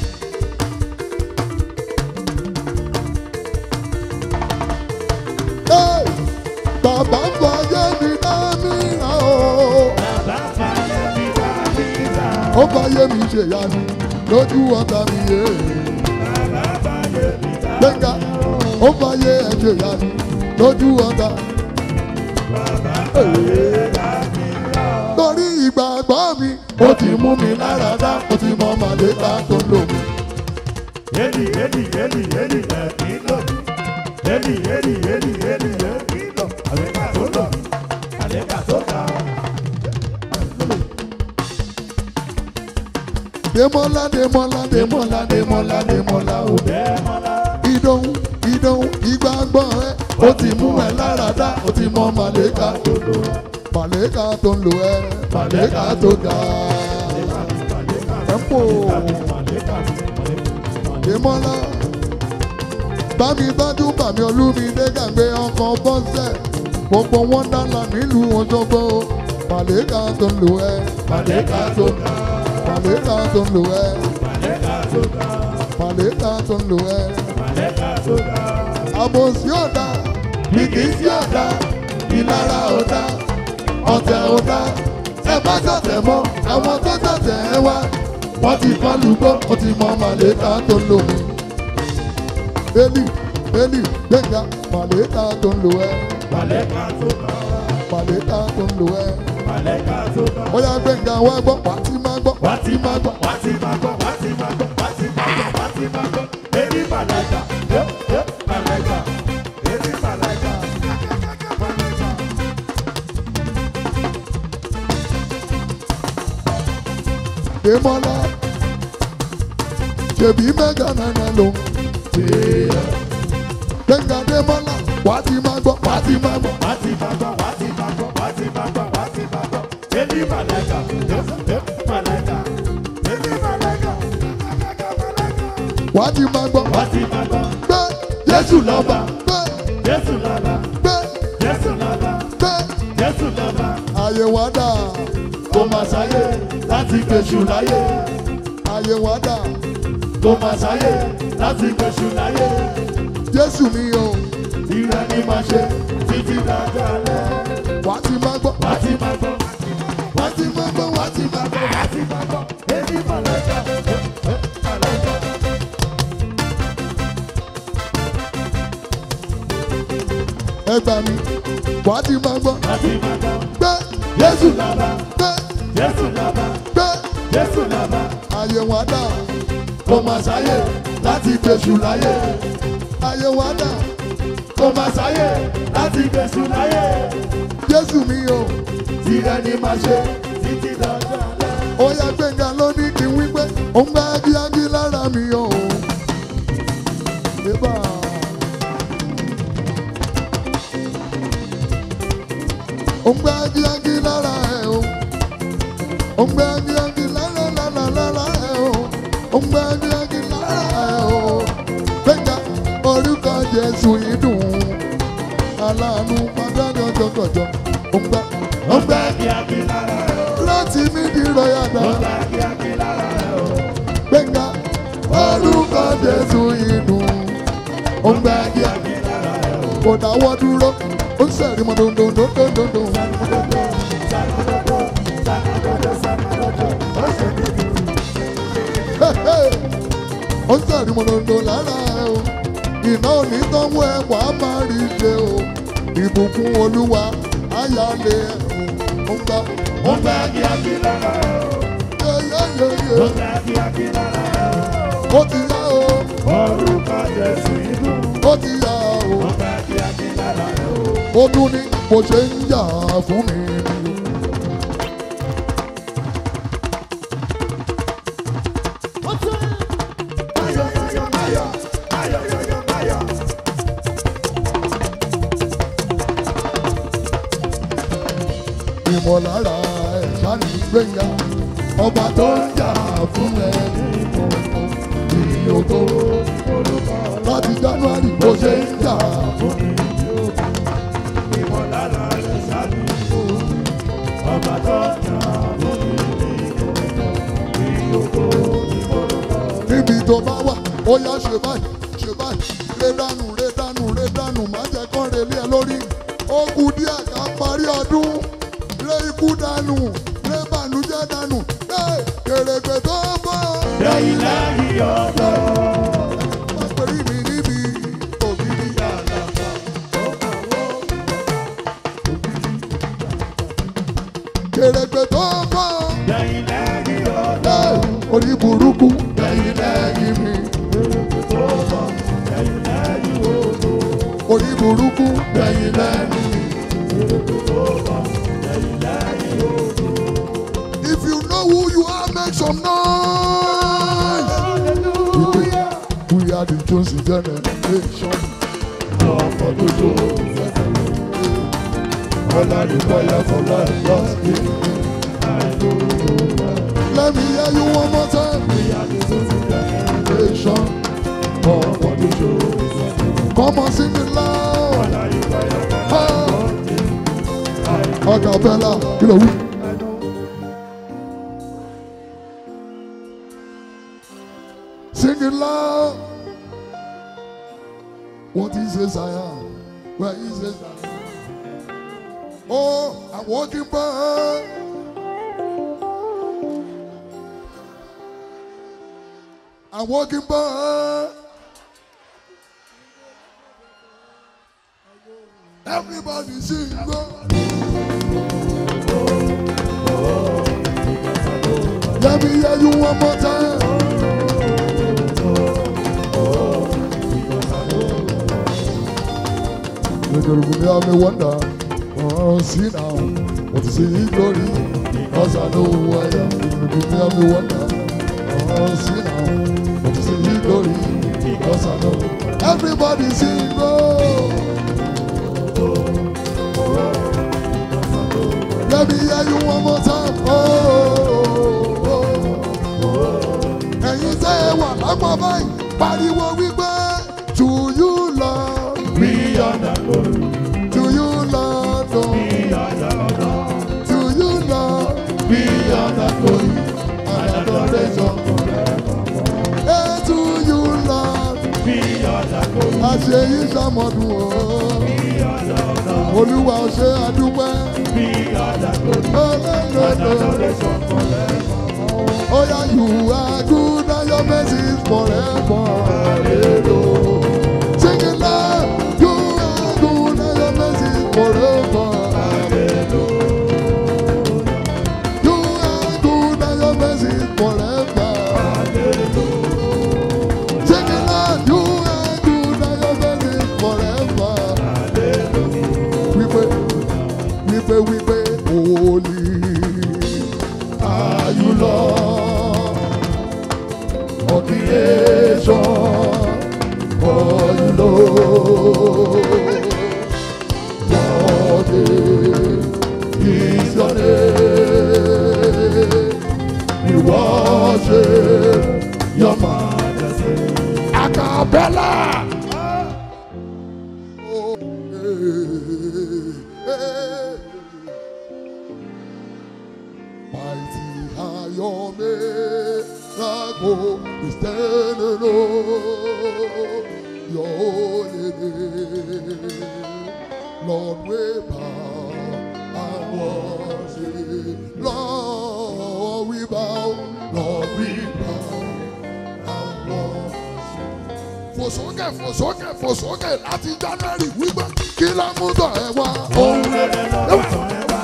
Bàbá ń fayé mi dábìrà o. Bàbá ń fayé mi dábìrà. Ó fayé mi ṣèyanu lójú ọ̀tá mi yé. Bàbá fayé mi dábìrà. Gbẹ̀ngà ó fayé ẹ̀ ṣèyanu lójú ọ̀tá. Bàbá fayé dábìrà. Torí ìgbàgbọ́ mi ó ti mú mi lára dá, ó ti mọ màlẹ́ta tó ń lò mí. Yéli ẹ̀mí lò mí. Yéli ẹ̀mí lò. Àlẹ́kà tó lò mí. Àlẹ́kà tó ga. Dèmọ́lá o. Dèmọ́lá. Ìdòhùn ìgbàgbọ́ rẹ ó ti mú ẹ lára dá, ó ti mọ màlẹ́ta tó lò ẹ. Màlẹ́ta tó ń lò ẹ, màlẹ́ta tó ga. Ẹ̀pọ̀ Dèmọ́lá. Bámi tọ́jú bàmí Olúmídé Gàgbé ọkọ̀ bọ́sẹ̀. Gbogbo wọn dáná nílùú Òṣogbo. Màlẹ́ta tó ń lò ẹ, màlẹ́ta tó ga. Màlẹ́ta tó ń lò ẹ, Màlẹ́kà tó ga. màlẹ́ta tó ń lò ẹ. Màlẹ́kà tó ga. Àbòsí ọ̀dà, bìkítí ọ̀dà, ìlara ọ̀dà, ọ̀tẹ̀ ọ̀dà. Ẹ má ṣọ̀tẹ̀ mọ́, àwọn tó ṣọ̀tẹ̀ ẹ wá. Wọ́n ti kọ́ lùgbọ́, ó ti mọ màlẹ́ta tó ń lò mí. Bélì, Gbẹ̀ngà, màlẹ́ta tó ń lò ẹ. Màlẹ́kà tó ga. Màlẹ́ta tó ń lò ẹ. Màlẹ́kà tó ga. Ó yá Gbẹ̀ngà wá gbọ́, wá ti máa gbọ́, Wá ti máa gbọ́. Èmi màlẹ́kà. Màlẹ́kà. Èmi màlẹ́kà. Dèmọ́lá, ṣèbí mẹ́gà náírà ló ń ṣe é. Gbẹ̀ngà Dèmọ́lá, wá ti máa gbọ́, wá ti máa gbọ́. Èmi màlẹ́kà. Màlẹ́kà. Èmi màlẹ́kà. Wá ti máa gbọ́. Wá ti máa gbọ́. Gbé Jésù lọ́ba. Gbé Jésù lọ́ba. gbé Jésù lọ́ba. gbé. Jésù lọ́ba. Àyè wá dà, Kò máa sáyé láti gbèsù láyé. àyè wá dà. Kò máa sáyé láti gbèsù láyé. Jésù mi o, Ìrẹ́ ni máa ṣe títí dájọ́ alẹ́. wá ti máa gbọ́. Wá ti máa gbọ́. Wá ti máa gbọ́, wá ti máa gbọ́. Wá ti máa gbọ́. Èmi màlẹ́kà. Màlẹ́kà. Ẹ gbà mí, wá ti máa gbọ́. Wá ti máa gbọ́. Gbé Jésù lọ́ba. gbé Jésù lọ́ba. gbé. Jésù lọ́ba. Àyè wá dà, Kò máa sáyé láti gbèsù láyé. àyè wá dà. Kò máa sáyé láti gbèsù láyé. Jésù mi o, Ìrẹ́ ni máa ṣe títí dájọ́ alẹ́. ó yá Gbẹ̀ngà ló ní kí n wí pé ó ń bá ágíágí lára mi o. Bébà. Ó ń bá ágíágí lára ẹ o. Ó ń bá ágíágí lára ẹ o. Ó ń bá ágíágí lára ẹ o. Gbẹ̀ngà orúkọ Jésù yìí dùn. Aláàánú pàdánù ọjọ́kọ̀jọ́. Ó ń gbá Kíákí lára ẹ̀ o. láti mí di rọ̀yàdá. Kíákí lára ẹ̀ o. Gbẹ̀ngà orúkọ Jésù yìí dùn. Ó ń gbá Kíákí lára ẹ̀ o. kò dáwọ́ dúró. Ó ń sẹ̀rí mọ́ dòndòndòndòndò. Ó ń sẹ̀rí mọ́ dòndò lára ẹ o. Iná ò ní tánwó ẹ wà á máa rí ṣe o. Ìbùkún Olúwa ayálé ẹ o. Ó ń gbá. Ó ń bá kíákí lára ẹ̀ o. Yéyéyéyé. Ó ń bá kíákí lára ẹ̀ o. Ó ti yá o. Orúkọ Jésù inú. Ó ti yá o. Ó ń bá kíákí lára ẹ̀ o. Ó tún ní bó ṣe ń jà fún mi. ìmọ̀lára ẹ̀ṣá ní gbẹ̀ngà ọba tó ń jà fún ẹni ìyókò láti January bó ṣe ń jà fún ìmọ̀lára ẹ̀ṣá ní ọba tó ń jà fún ìyókò. Níbi tó bá wà ó yá ṣe báyìí rédánù má jẹ́ kán relé ẹ lórí ó kù díẹ̀ ká parí ọdún lé ikú dànù lé bànújẹ́ dànù kèrègbè tó bọ̀. lẹ́yìn lẹ́yìn ọ̀dọ́. má pèrí mi níbi òbí àlàfà tó kàwọ́. kèrègbè tó bọ̀. lẹ́yìn lẹ́yìn ọ̀dọ́. orí burúkú lẹ́yìn lẹ́yìn mi. orí burúkú lẹ́yìn lẹ́yìn mi. If you know who you are, make some noise. We are the chosen generation. For the chosen all I require for life was in me. Let me hear you one more time. We are the chosen generation. For the chosen. Come on, sing it loud. All I require for life was in me. Acapella, you know. Sing it loud. What he says I am, where he says I am. Oh, I'm walking by. I'm walking by. Everybody sing. Let me hear you one more time. Little me have me wonder, see now, what is his glory? Because I know who I am. Little me have me wonder, see now, what is his glory? Because I know. Everybody sing, Let me hear you one more time. And you say, what? I'm a boy. Pariwo wípé, to you, Lord. We are the Lord. To you, Lord. We are the Lord. To you, Lord. We are the glory and adoration forevermore. Hey, to you, Lord. We are the glory. Àṣeyí ṣàmọ̀dún o. We are the Lord. Olúwa ó ṣe àdúpẹ́. We are the glory and Olódodo. adoration forevermore. Oh yeah, you are good and your mercy is forever. Hallelujah. Sing it loud. You are good and your mercy is forever. Hallelujah. You are good and your mercy is forever. Hallelujah. Sing it loud. You are good and your mercy is forever. Hallelujah. We pray, holy are you, Lord, of creation, for you, Lord. What is your name? We worship your majesty. Acapella. Oh, mighty are your miracles, we stand alone, your holy name. Lord, we bow and worship. Lord, we bow. Lord, we bow and worship. Fò sókè láti January wípé kí ló mú tọ̀ ẹ wá. Ohun rere lọ́dún tọ̀ ẹ wá.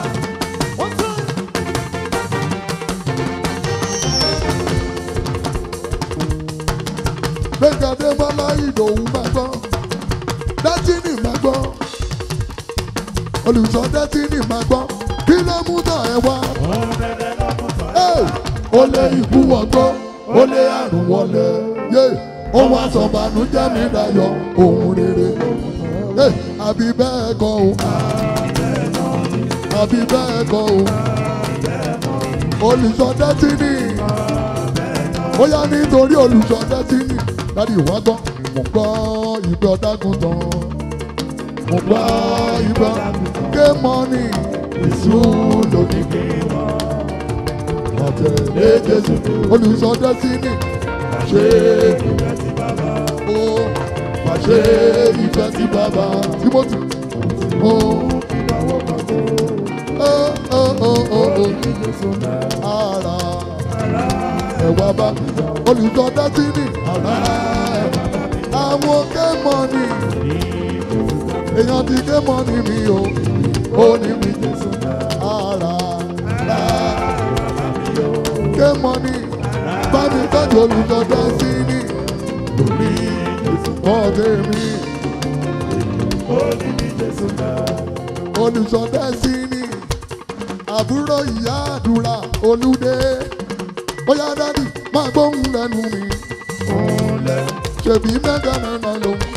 Gbẹ̀gàdé Bọ́lá Ìdòwú máa gbọ́, Dẹ́tínì máa gbọ́, olùsọ Dẹ́tínì máa gbọ́, kí ló mú tọ̀ ẹ wá? Ohun rere lọ́dún tọ̀ ẹ wá. Ó lé ikú wọgbó, ó lé àrùn wọlé, ohun àsọ̀bànújẹ́ mi dayọ̀, ohun rere. Àbí bẹ́ẹ̀ kọ́ o, àbí bẹ́ẹ̀ kọ́ o olùṣọ́ destiny ó yá nítorí olùṣọ́ destiny láti ìwà gbọ́ mo gbọ́ ìgbẹ́ ọ̀dágun tán mo gbọ́ ìgbẹ́ ké mọ́nì ìṣú lòdì kí ọ̀tẹ̀lẹ̀ Jésù olùṣọ́ destiny ṣe ìfẹ́ sí bàbá ó ṣe ìfẹ́ sí bàbá Timothy ó ìdáwọ́ pàtó ara ẹ̀wà bá olùṣọ́ destiny ara àwọn kémọ́nì èèyàn ti kémọ́nì mi o ó ní mi ara kémọ́nì bá mi tọ́jú olùṣọ́ destiny lórí ọ̀dẹ mi olùṣọ́ destiny àbúrò ìyá àdúrà olùdé bóyá dádì máa gbóhùn lẹ́nu mi ṣèbí mẹ́ta mẹ́ta ló ń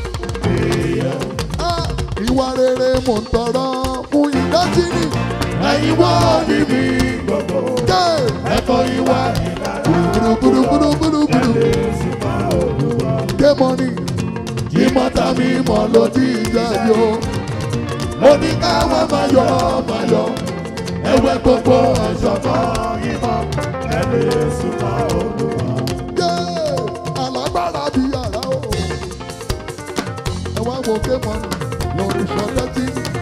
ìwà rere mò ń tọrọ fún ìdásíní ẹ̀yin wọ́n ní mi ẹ̀kọ́ ìwà gbùdùgbùdùgbùdùgbùdù kémọ́nì ìmọ̀ta mi mọ̀ ló ti jẹ́ yó mo ní káwọn máa yọ ẹwẹ́ gbogbo ọ̀ṣọ́kọ́ ìmọ̀ ẹ̀lẹ́ súnmọ́ Olúwa. Alágbára bí yàrá o ẹ wá wo kémọ́nì lórí ṣọ́tẹ́tì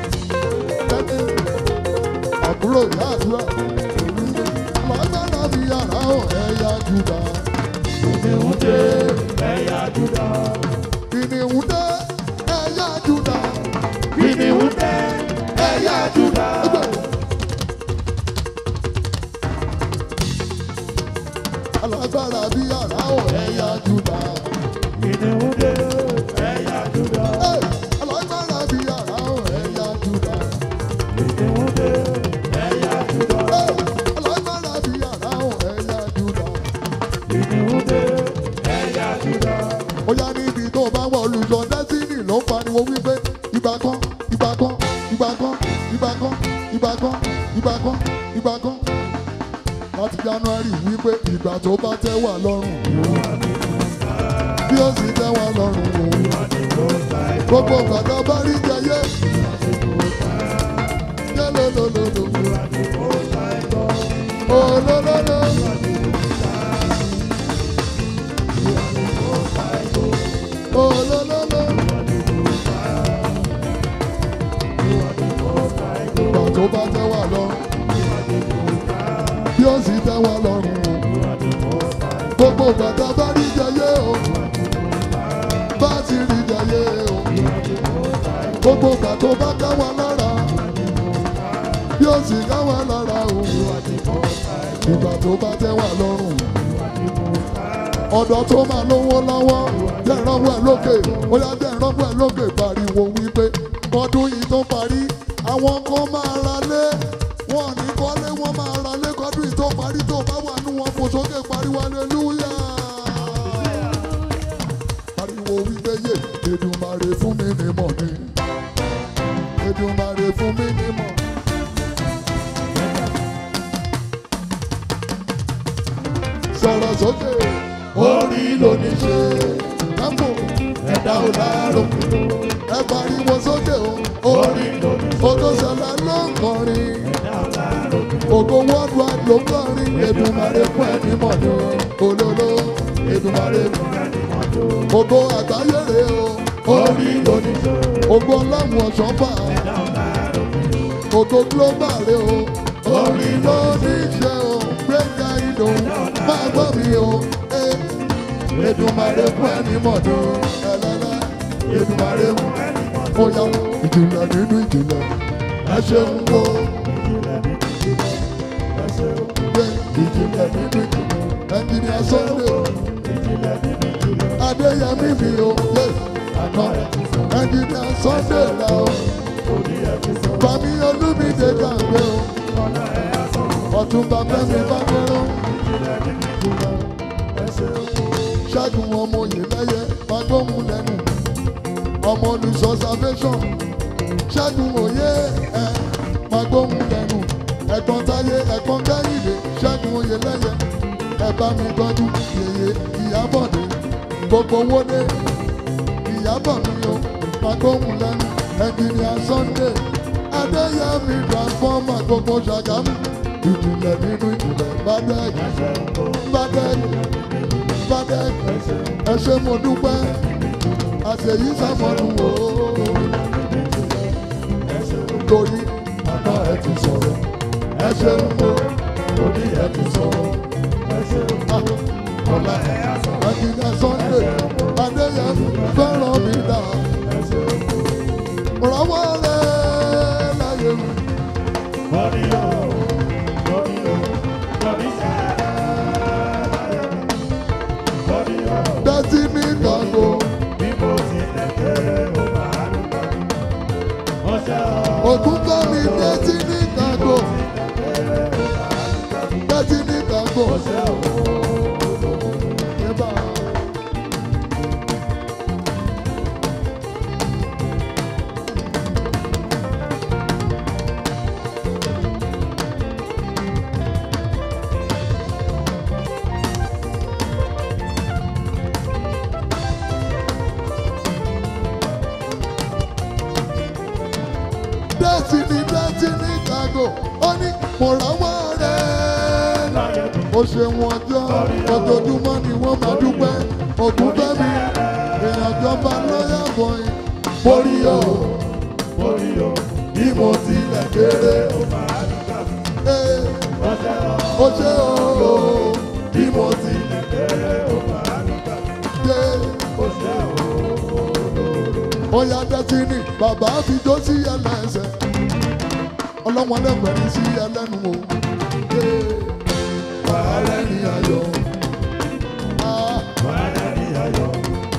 àbúrò ìyá àdúrà alágbára bí yàrá o ẹ̀yà Júdà kìnìún dé ẹ̀yà Júdà kìnìún dé ẹ̀yà Júdà kìnìún dé ẹ̀yà Júdà. Alágbára bí yàrá o ẹ̀yà Júdà kìnìún dé ẹ̀yà Júdà. Alágbára bí yàrá o ẹ̀yà Júdà kìnìún dé ẹ̀yà Júdà. Alágbára bí yàrá o ẹ̀yà Júdà kìnìún dé ẹ̀yà Júdà. Ó yá níbi tó bá wọ olùṣọ́ destiny ló ń pariwo wípé ìgbà kan ìgbà kan ìgbà kan ìgbà kan ìgbà kan ìgbà kan ìgbà kan láti January wípé ìgbà tó bá tẹ́ wà lọ́rùn bí ó sì tẹ́ wà lọ́rùn gbogbo gbàgbọ́ bá rí jẹyẹ yẹlẹlẹlẹlẹ olólóló olólóló ìgbà tó bá tẹ́ wà lọ́rùn bí ó sì tẹ́ wà lọ́rùn gbogbo gbàgbọ́ bá rí jẹyẹ o bá ti rí jẹyẹ o gbogbo gbà tó bá ká wa lára bí ó sì ká wa lára o ìgbà tó bá tẹ́ wà lọ́rùn ọ̀dọ́ tó máa lówó lọ́wọ́ jẹ́ ìrànwọ́ ẹ̀ lókè ó yá jẹ́ ìrànwọ́ ẹ̀ lókè pariwo wípé ọdún yìí tó parí àwọn kan máa ra lé wọn ní kọ́lé wọn máa ra lé kọ́dún yìí tó parí tó bá wà nú wọn fò sókè pariwo aleluya pariwo wípé yé Èdùmàrè fún mi ní mọ̀ ni Èdùmàrè fún mi ní mọ̀. Sọ̀rọ̀ sókè orí ló ní ṣe kápò ẹ̀dá ò láàárọ̀ ẹ pariwo sókè o orí ló ní ṣe Ògo Sẹ̀lẹ̀ ló ń kọrin Ògo worldwide ló ń kọrin Èdùmàrè fún ẹni mọ̀ ní olóló Èdùmàrè fún ẹni mọ̀ ní Ògo àgbáyé rè o orí ló ní ṣe Ògo Ọlọ́run ọ̀ṣọ́fà Ògo global rè o orí ló ní ṣe o gbẹ̀ngà ìdò máa gbọ́ mi o Èdùmàrè fún ẹni mọ̀ ní ẹlẹ́lẹ́ Èdùmàrè fún ẹni mọ̀ ní ó yá ìjìnlẹ̀ nínú ìjìnlẹ̀ ẹ ṣeun o ìjìnlẹ̀ nínú ìjìnlẹ̀ ẹnjìnìà Sunday Adéyẹmí mi o ẹnjìnìà Sunday la o Fàmí Olúmídé Gàǹgbé o Ọ̀túnba Fẹ́mi Fákọ́rọ́ Ṣẹ́gun ọmọ Oyèlẹ́yẹ Fagbóhùn lẹ́nu ọmọ olùsọ salvation Ṣẹ́gun òye ẹ̀ Fagbóhùn lẹ́nu ẹ̀gbọ́n táyé ẹ̀gbọ́n kẹ́hìndé ṣẹ́gun oyèlẹ́yẹ ẹ bá mi tọ́jú yèyé ìyábọ̀dé gbogbo owó dé ìyábọ̀ mi o magbóhùn lẹ́nu ẹnjìnìà Sunday adéyẹmí transformer gbogbo ṣàgámù ìjìnlẹ̀ nínú ìjìnlẹ̀ bàdẹ́ẹ̀kì ẹ ṣé mo dúpẹ́ àṣeyí sàmọ́nù o torí àná ẹ ti sọ̀rọ̀ ẹ ṣé mo torí ẹ ti sọ̀rọ̀ ẹ ṣé mo ọ̀la ẹnjìnìà Sunday adéyẹmí fẹ́ràn mi dà rọwọ́ rẹ̀ láyé mi. Destiny Kango. Ògúnfẹ́mi Destiny Kango. Destiny Kango. Destiny Kango. Ó ní mo ràwọ́ rẹ̀. Ó ṣe wọn jọ ojoojúmọ́ ni wọ́n máa dúpẹ́. Ògúnfẹ́mi èèyàn jọba lọ́yà bọ̀yìn. Borí o bí mo tilẹ̀ kéré. Ó ṣe o bí mo tilẹ̀ kéré. Ó yá Destiny bàbá fi jó sí ẹlẹ́sẹ̀. Ọlọ́wọ́n lẹ́gbẹ̀ẹ́ sí ẹlẹ́nu o. Wàhálà ní ayọ̀. Wàhálà ní ayọ̀.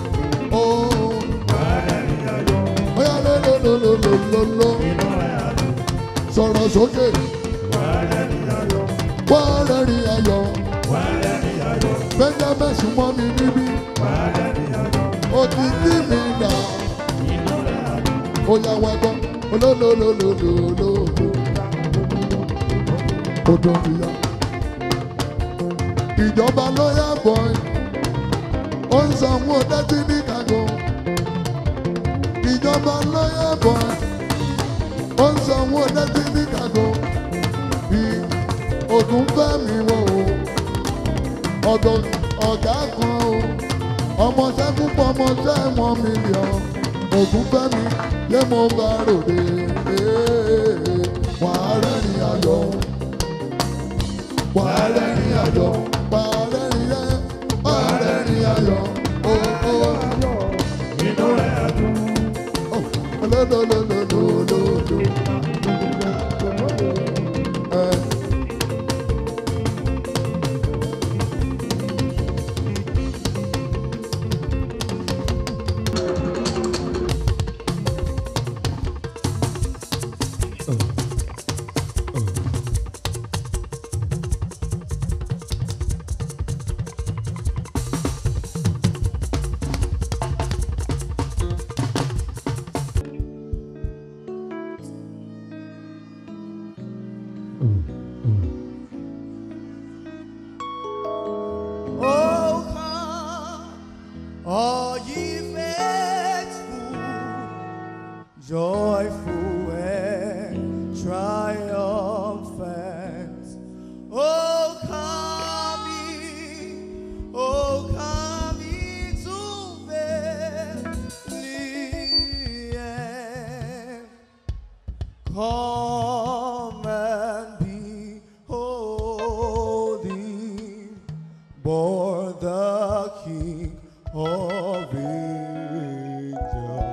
Wàhálà ní ayọ̀. Bóyá lólólólólóló. Sọ̀rọ̀ sókè. Wàhálà ní ayọ̀. Wàhálà ní ayọ̀. Wàhálà ní ayọ̀. Benjamin súnmọ́ mi níbí. Wàhálà ní ayọ̀. Òkìkí mi dà. Ó yá wá gbọ́. Olólólólólóló. Odò ìyá. Ìjọba lọ́yà bọ̀yì. Ó ń sanwó Destiny Kango. Ìjọba lọ́yà bọ̀yì. Ó ń sanwó Destiny Kango. Ògúnfẹ́mi wò ó. Ọ̀gá kan o. Ọmọọṣẹ́ púpọ̀ ọmọọṣẹ́ 1 million. Ògúnfẹ́mi yé mo bá ròde. Wàá rẹ́rìn ayọ̀. Wàá rẹ́rìn ayọ̀. Wàá rẹ́rìn ayọ̀. Inú rẹ̀ á dùn. Lólólólólólóló. All ye faithful, joyful and triumphant. Oh, come ye to Bethlehem. Come and behold him, born the King of angels.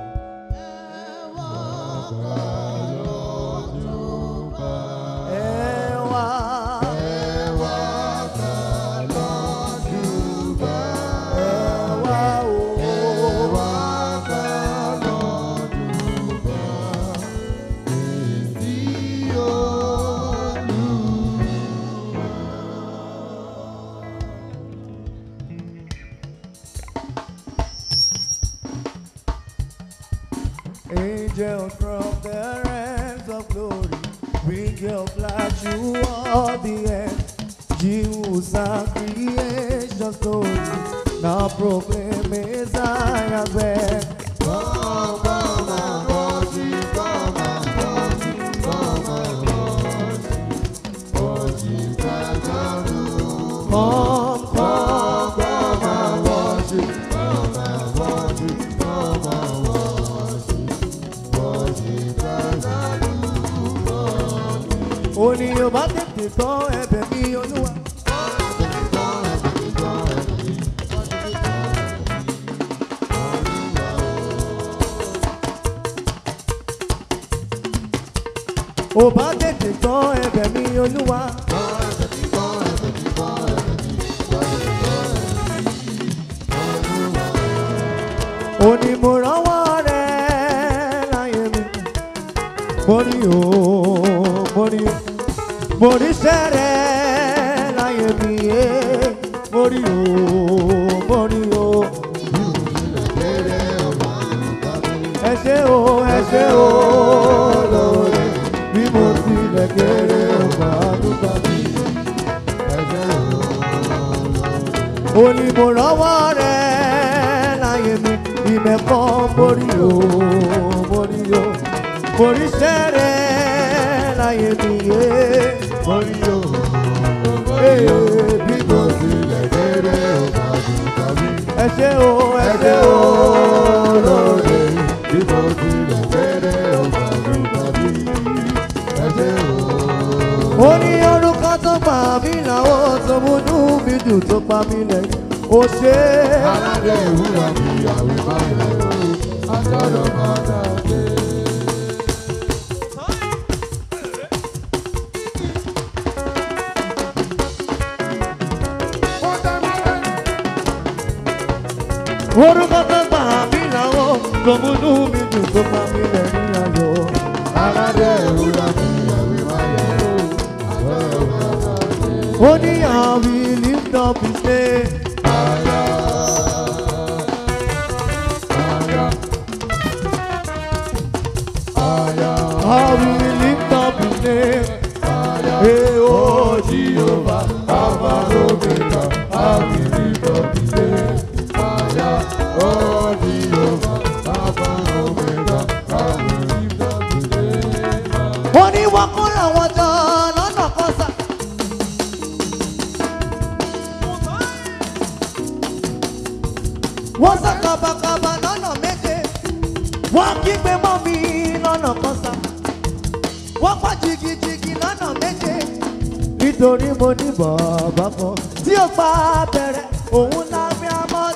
Angels from the realms of glory bring your blood to all the end. Jesus our creation story. Now proclaim Messiah back. Come and worship, come and worship, come and worship, worship the Lord. Come and worship, come and worship, come and worship, worship the Lord. Only your body to go and be on the one. Ó bá tètè gbọ́ ẹ̀bẹ̀ mi Olúwa. Ó ní mo rọ́wọ́ rẹ̀ láyé mi. Mo rí o, mo rí o, mo rí iṣẹ́ rẹ̀ láyé mi. Mo rí o, mo rí o. Ẹ ṣé o, ẹ ṣé o lóore. Bí mo tilẹ̀ kéré ọgbà àdúgbà mi. Ó ní mo rọ́wọ́ rẹ̀ láyé mi. Ìmẹ̀kọ́ mórí o, mórí o. Mórí iṣẹ́ rẹ̀ láyé mi. Mórí o. Bí mo tilẹ̀ kéré ọgbà àdúgbà mi. Ẹ ṣé o, ẹ ṣé o lóore. Bí mo tilẹ̀ kéré ọgbà àdúgbà mi. Ó ní orúkọ tó pa mí làwọn tó múnú mi dùn tó pa mí lẹ́yìn. Ó ṣe é. Aládé ìwúrà mi àwẹ̀ máa ń lọ, àjọyọ̀ máa dàgbé. Orúkọ tó pa mí làwọn tó múnú mi dùn tó pa mí lẹ́yìn ayọ̀. Aládé ìwúrà mi àwẹ̀ máa ń lọ, àjọyọ̀ máa dàgbé. Ó ní I will lift up his name. I will lift up his name. Hey, oh Jehovah, Alpha and Omega. I will lift up his name. Oh, Jehovah, Alpha and Omega, I will lift up his name. Ó ní wọ́n kó àwọn jọ lọ́nà kan sá. Wọ́n sá kábàkábà lọ́nà méje. Wọ́n kígbe mọ́ mi lọ́nà kan sá. Wọ́n pa jìgìjìgì lọ́nà méje. Nítorí mo ní bàbá kan tí ó pa bẹ̀rẹ̀ òun lábẹ́ àmọ́.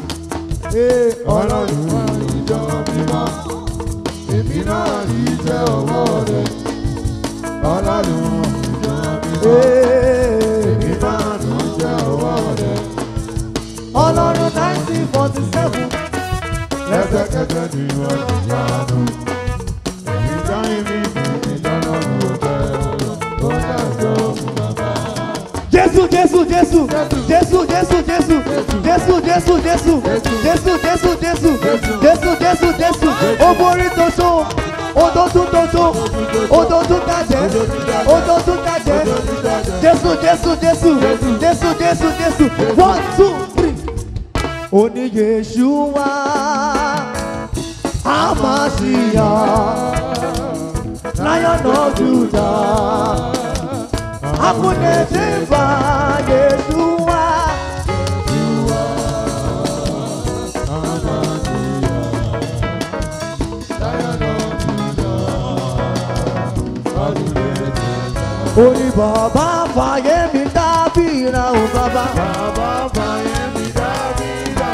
Ọlọ́run ìjọ mímọ́, èmi náà rí iṣẹ́ ọwọ́ rẹ̀. Ọlọ́run ìjọ mímọ́, èmi náà rí iṣẹ́ ọwọ́ rẹ̀. Ọlọ́run 1947. Lẹ́sẹ̀kẹsẹ̀ ni wọ́n ti yánu. Èmi já ibi ìdáná ló tẹ̀ ó dájọ́ fún bàbá. Jésù Jésù Jésù Jésù Jésù Jésù Jésù Jésù Jésù Jésù Jésù Jésù Jésù Jésù Jésù Oborí tó so, odò tún tó so, odò tún tàjẹ́, odò tún tàjẹ́. Jésù Jésù Jésù Jésù Jésù Jésù 1 2 3. Ó ní Yeshua Hamashiach, Lion of Judah. Hakuna sifa Yeshua. Ó ní bàbá fàyè mi dábìrà ó bàbá. Bàbá fàyè mi dábìrà.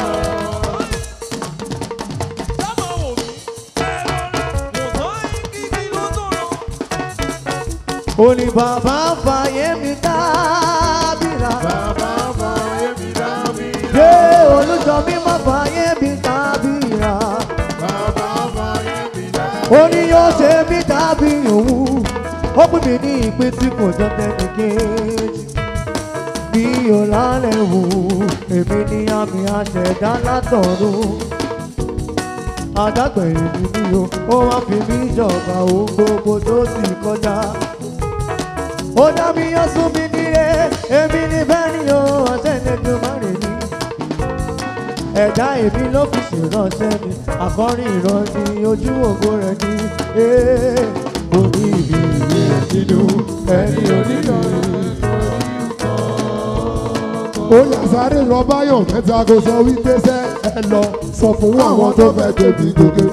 Ó ní bàbá fàyè mi dábìrà. Bàbá fàyè mi dábìrà. Yé olùjọ mi má fàyè mi dábìrà. Bàbá fàyè mi dábìrà. Ó ní yóò ṣe mí dábì òun. Ó pín mi ní ìpín tí kò jọ tẹ́ni kejì. Mi ò lálẹ́ wò, èmi ni àmì àṣẹ̀dá látọ̀run. Àdágbẹ̀yìn ni mí o, ó wá fi mí jọba ohun gbogbo tó ti kọjá. ó dá mi yán sún mi nílé èmi ní bẹ́ẹ̀ ni o ọ̀sẹ̀lẹ̀ tó má rè ní. ẹ̀dá èmi ló fi ṣèránṣẹ́ mi àkọ́rin ìrántí ojú ògo rẹ̀ ní. oní ìbí ìwé nínú ẹni onílò. ó yà sáré lọ báyọ̀ mẹ́ta kó sọ wípé sẹ́ ẹ lọ sọ fún àwọn tó fẹ́ débi gòkè.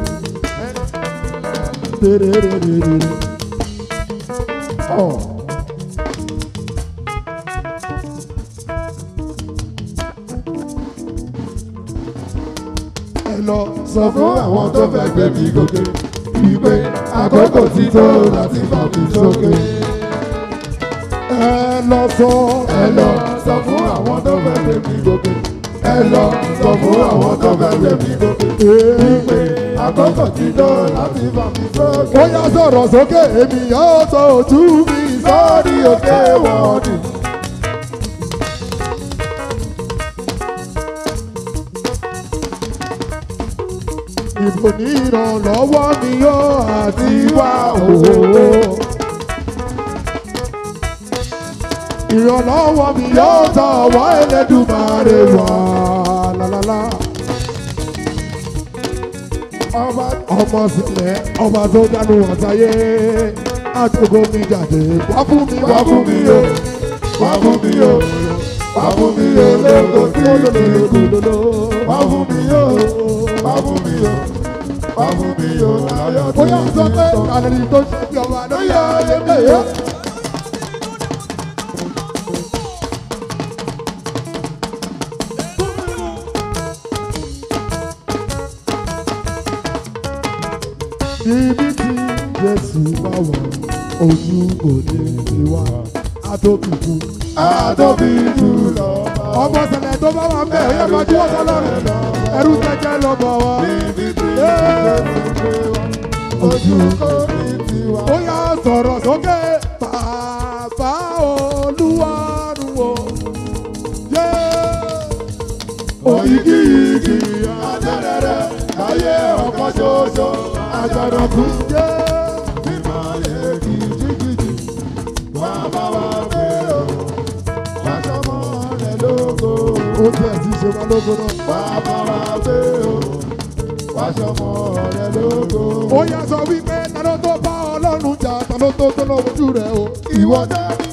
ẹ lọ sọ fún àwọn tó fẹ́ débi gòkè wípé àkókò ti tó láti fà mí sókè. ẹ lọ sọ fún àwọn tó fẹ́ débi gòkè. ẹ lọ sọ fún àwọn tó fẹ́ débi gòkè wípé àkókò ti tó láti fà mí sókè. ó yá sọ̀rọ̀ sókè èmi yóò tó ojú mi sórí òkè wọ̀ọ̀dì. Ibo ní ìrànlọ́wọ́ mi yóò àti wá òwò. Ìrànlọ́wọ́ mi yóò tọwọ́ Ẹlẹ́dùmarè wá lálálá. Ọmọ sílẹ̀ ọba tó dánú ọ̀sáyé àtòkò mi jáde wá fún mi o wá fún mi o wá fún mi o lóko tí olóko wá fún mi o wá fún mi o wá fún mi o láyọ̀ tí. Bóyá sọ pé àlejò tó ṣe bí ọba ló yọ lébè yọ. Ibi tí Jésù bá wà ojú kò ní ti wá àtòkìkù. Àtòkìkù lọ. Ọmọ ṣẹlẹ̀ tó bá wà ń bẹ̀ ẹ̀yẹ́ máa dúró sọ́lọ́run. Ẹrú jẹjẹ lọ bọ̀ wá. Ibi tí Jésù bá wà ojú kò ní ti wá. Ó yá sọ̀rọ̀ sókè. Bàbá Olúwarun o. Òyìgì yìgì àtẹ̀rẹ̀rẹ̀ láyé ọkọ̀ ṣoṣo. Àjọ̀dún kún jẹ́ mímọ́ yẹ kìjìkìjì wá bá wá pé o wá sọmọ rẹ lógo. Ó tẹ̀ sí ṣe wá lógo náà. Wá bá wá pé o wá sọmọ rẹ lógo. Ó yá sọ wípé ta ló tó bá Ọlọ́run jà ta ló tó tó lọ́wọ́ ojú rẹ̀ o. Ìwọ dání.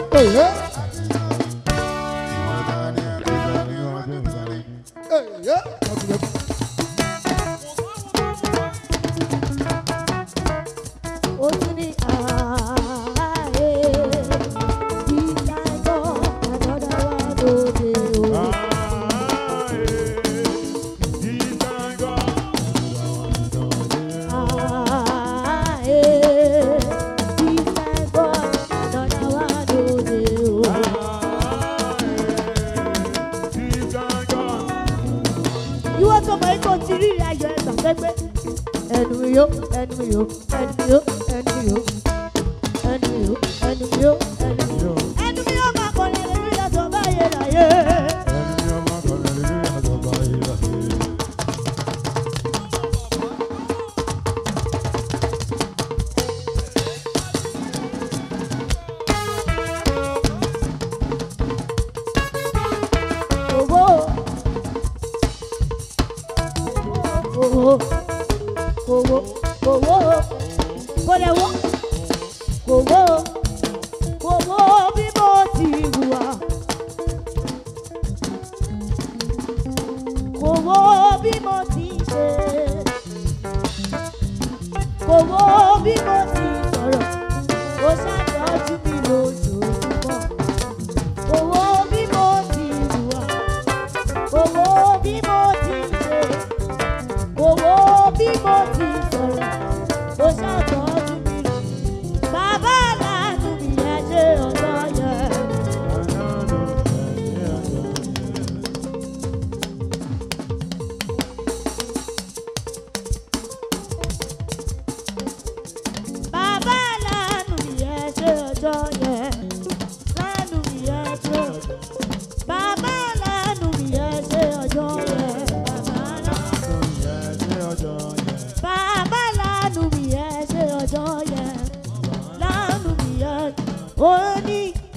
Only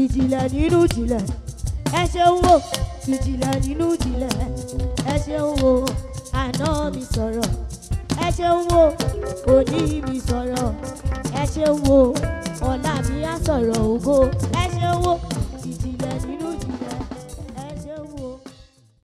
ìjìnlẹ̀ nínú ìjìnlẹ̀ ẹ ṣeun wo ìjìnlẹ̀ nínú ìjìnlẹ̀ ẹ ṣeun wo àná mi sọ̀rọ̀ ẹ ṣeun wo òní mi sọ̀rọ̀ ẹ ṣeun wo ọ̀la mi á sọ̀rọ̀ ògo ẹ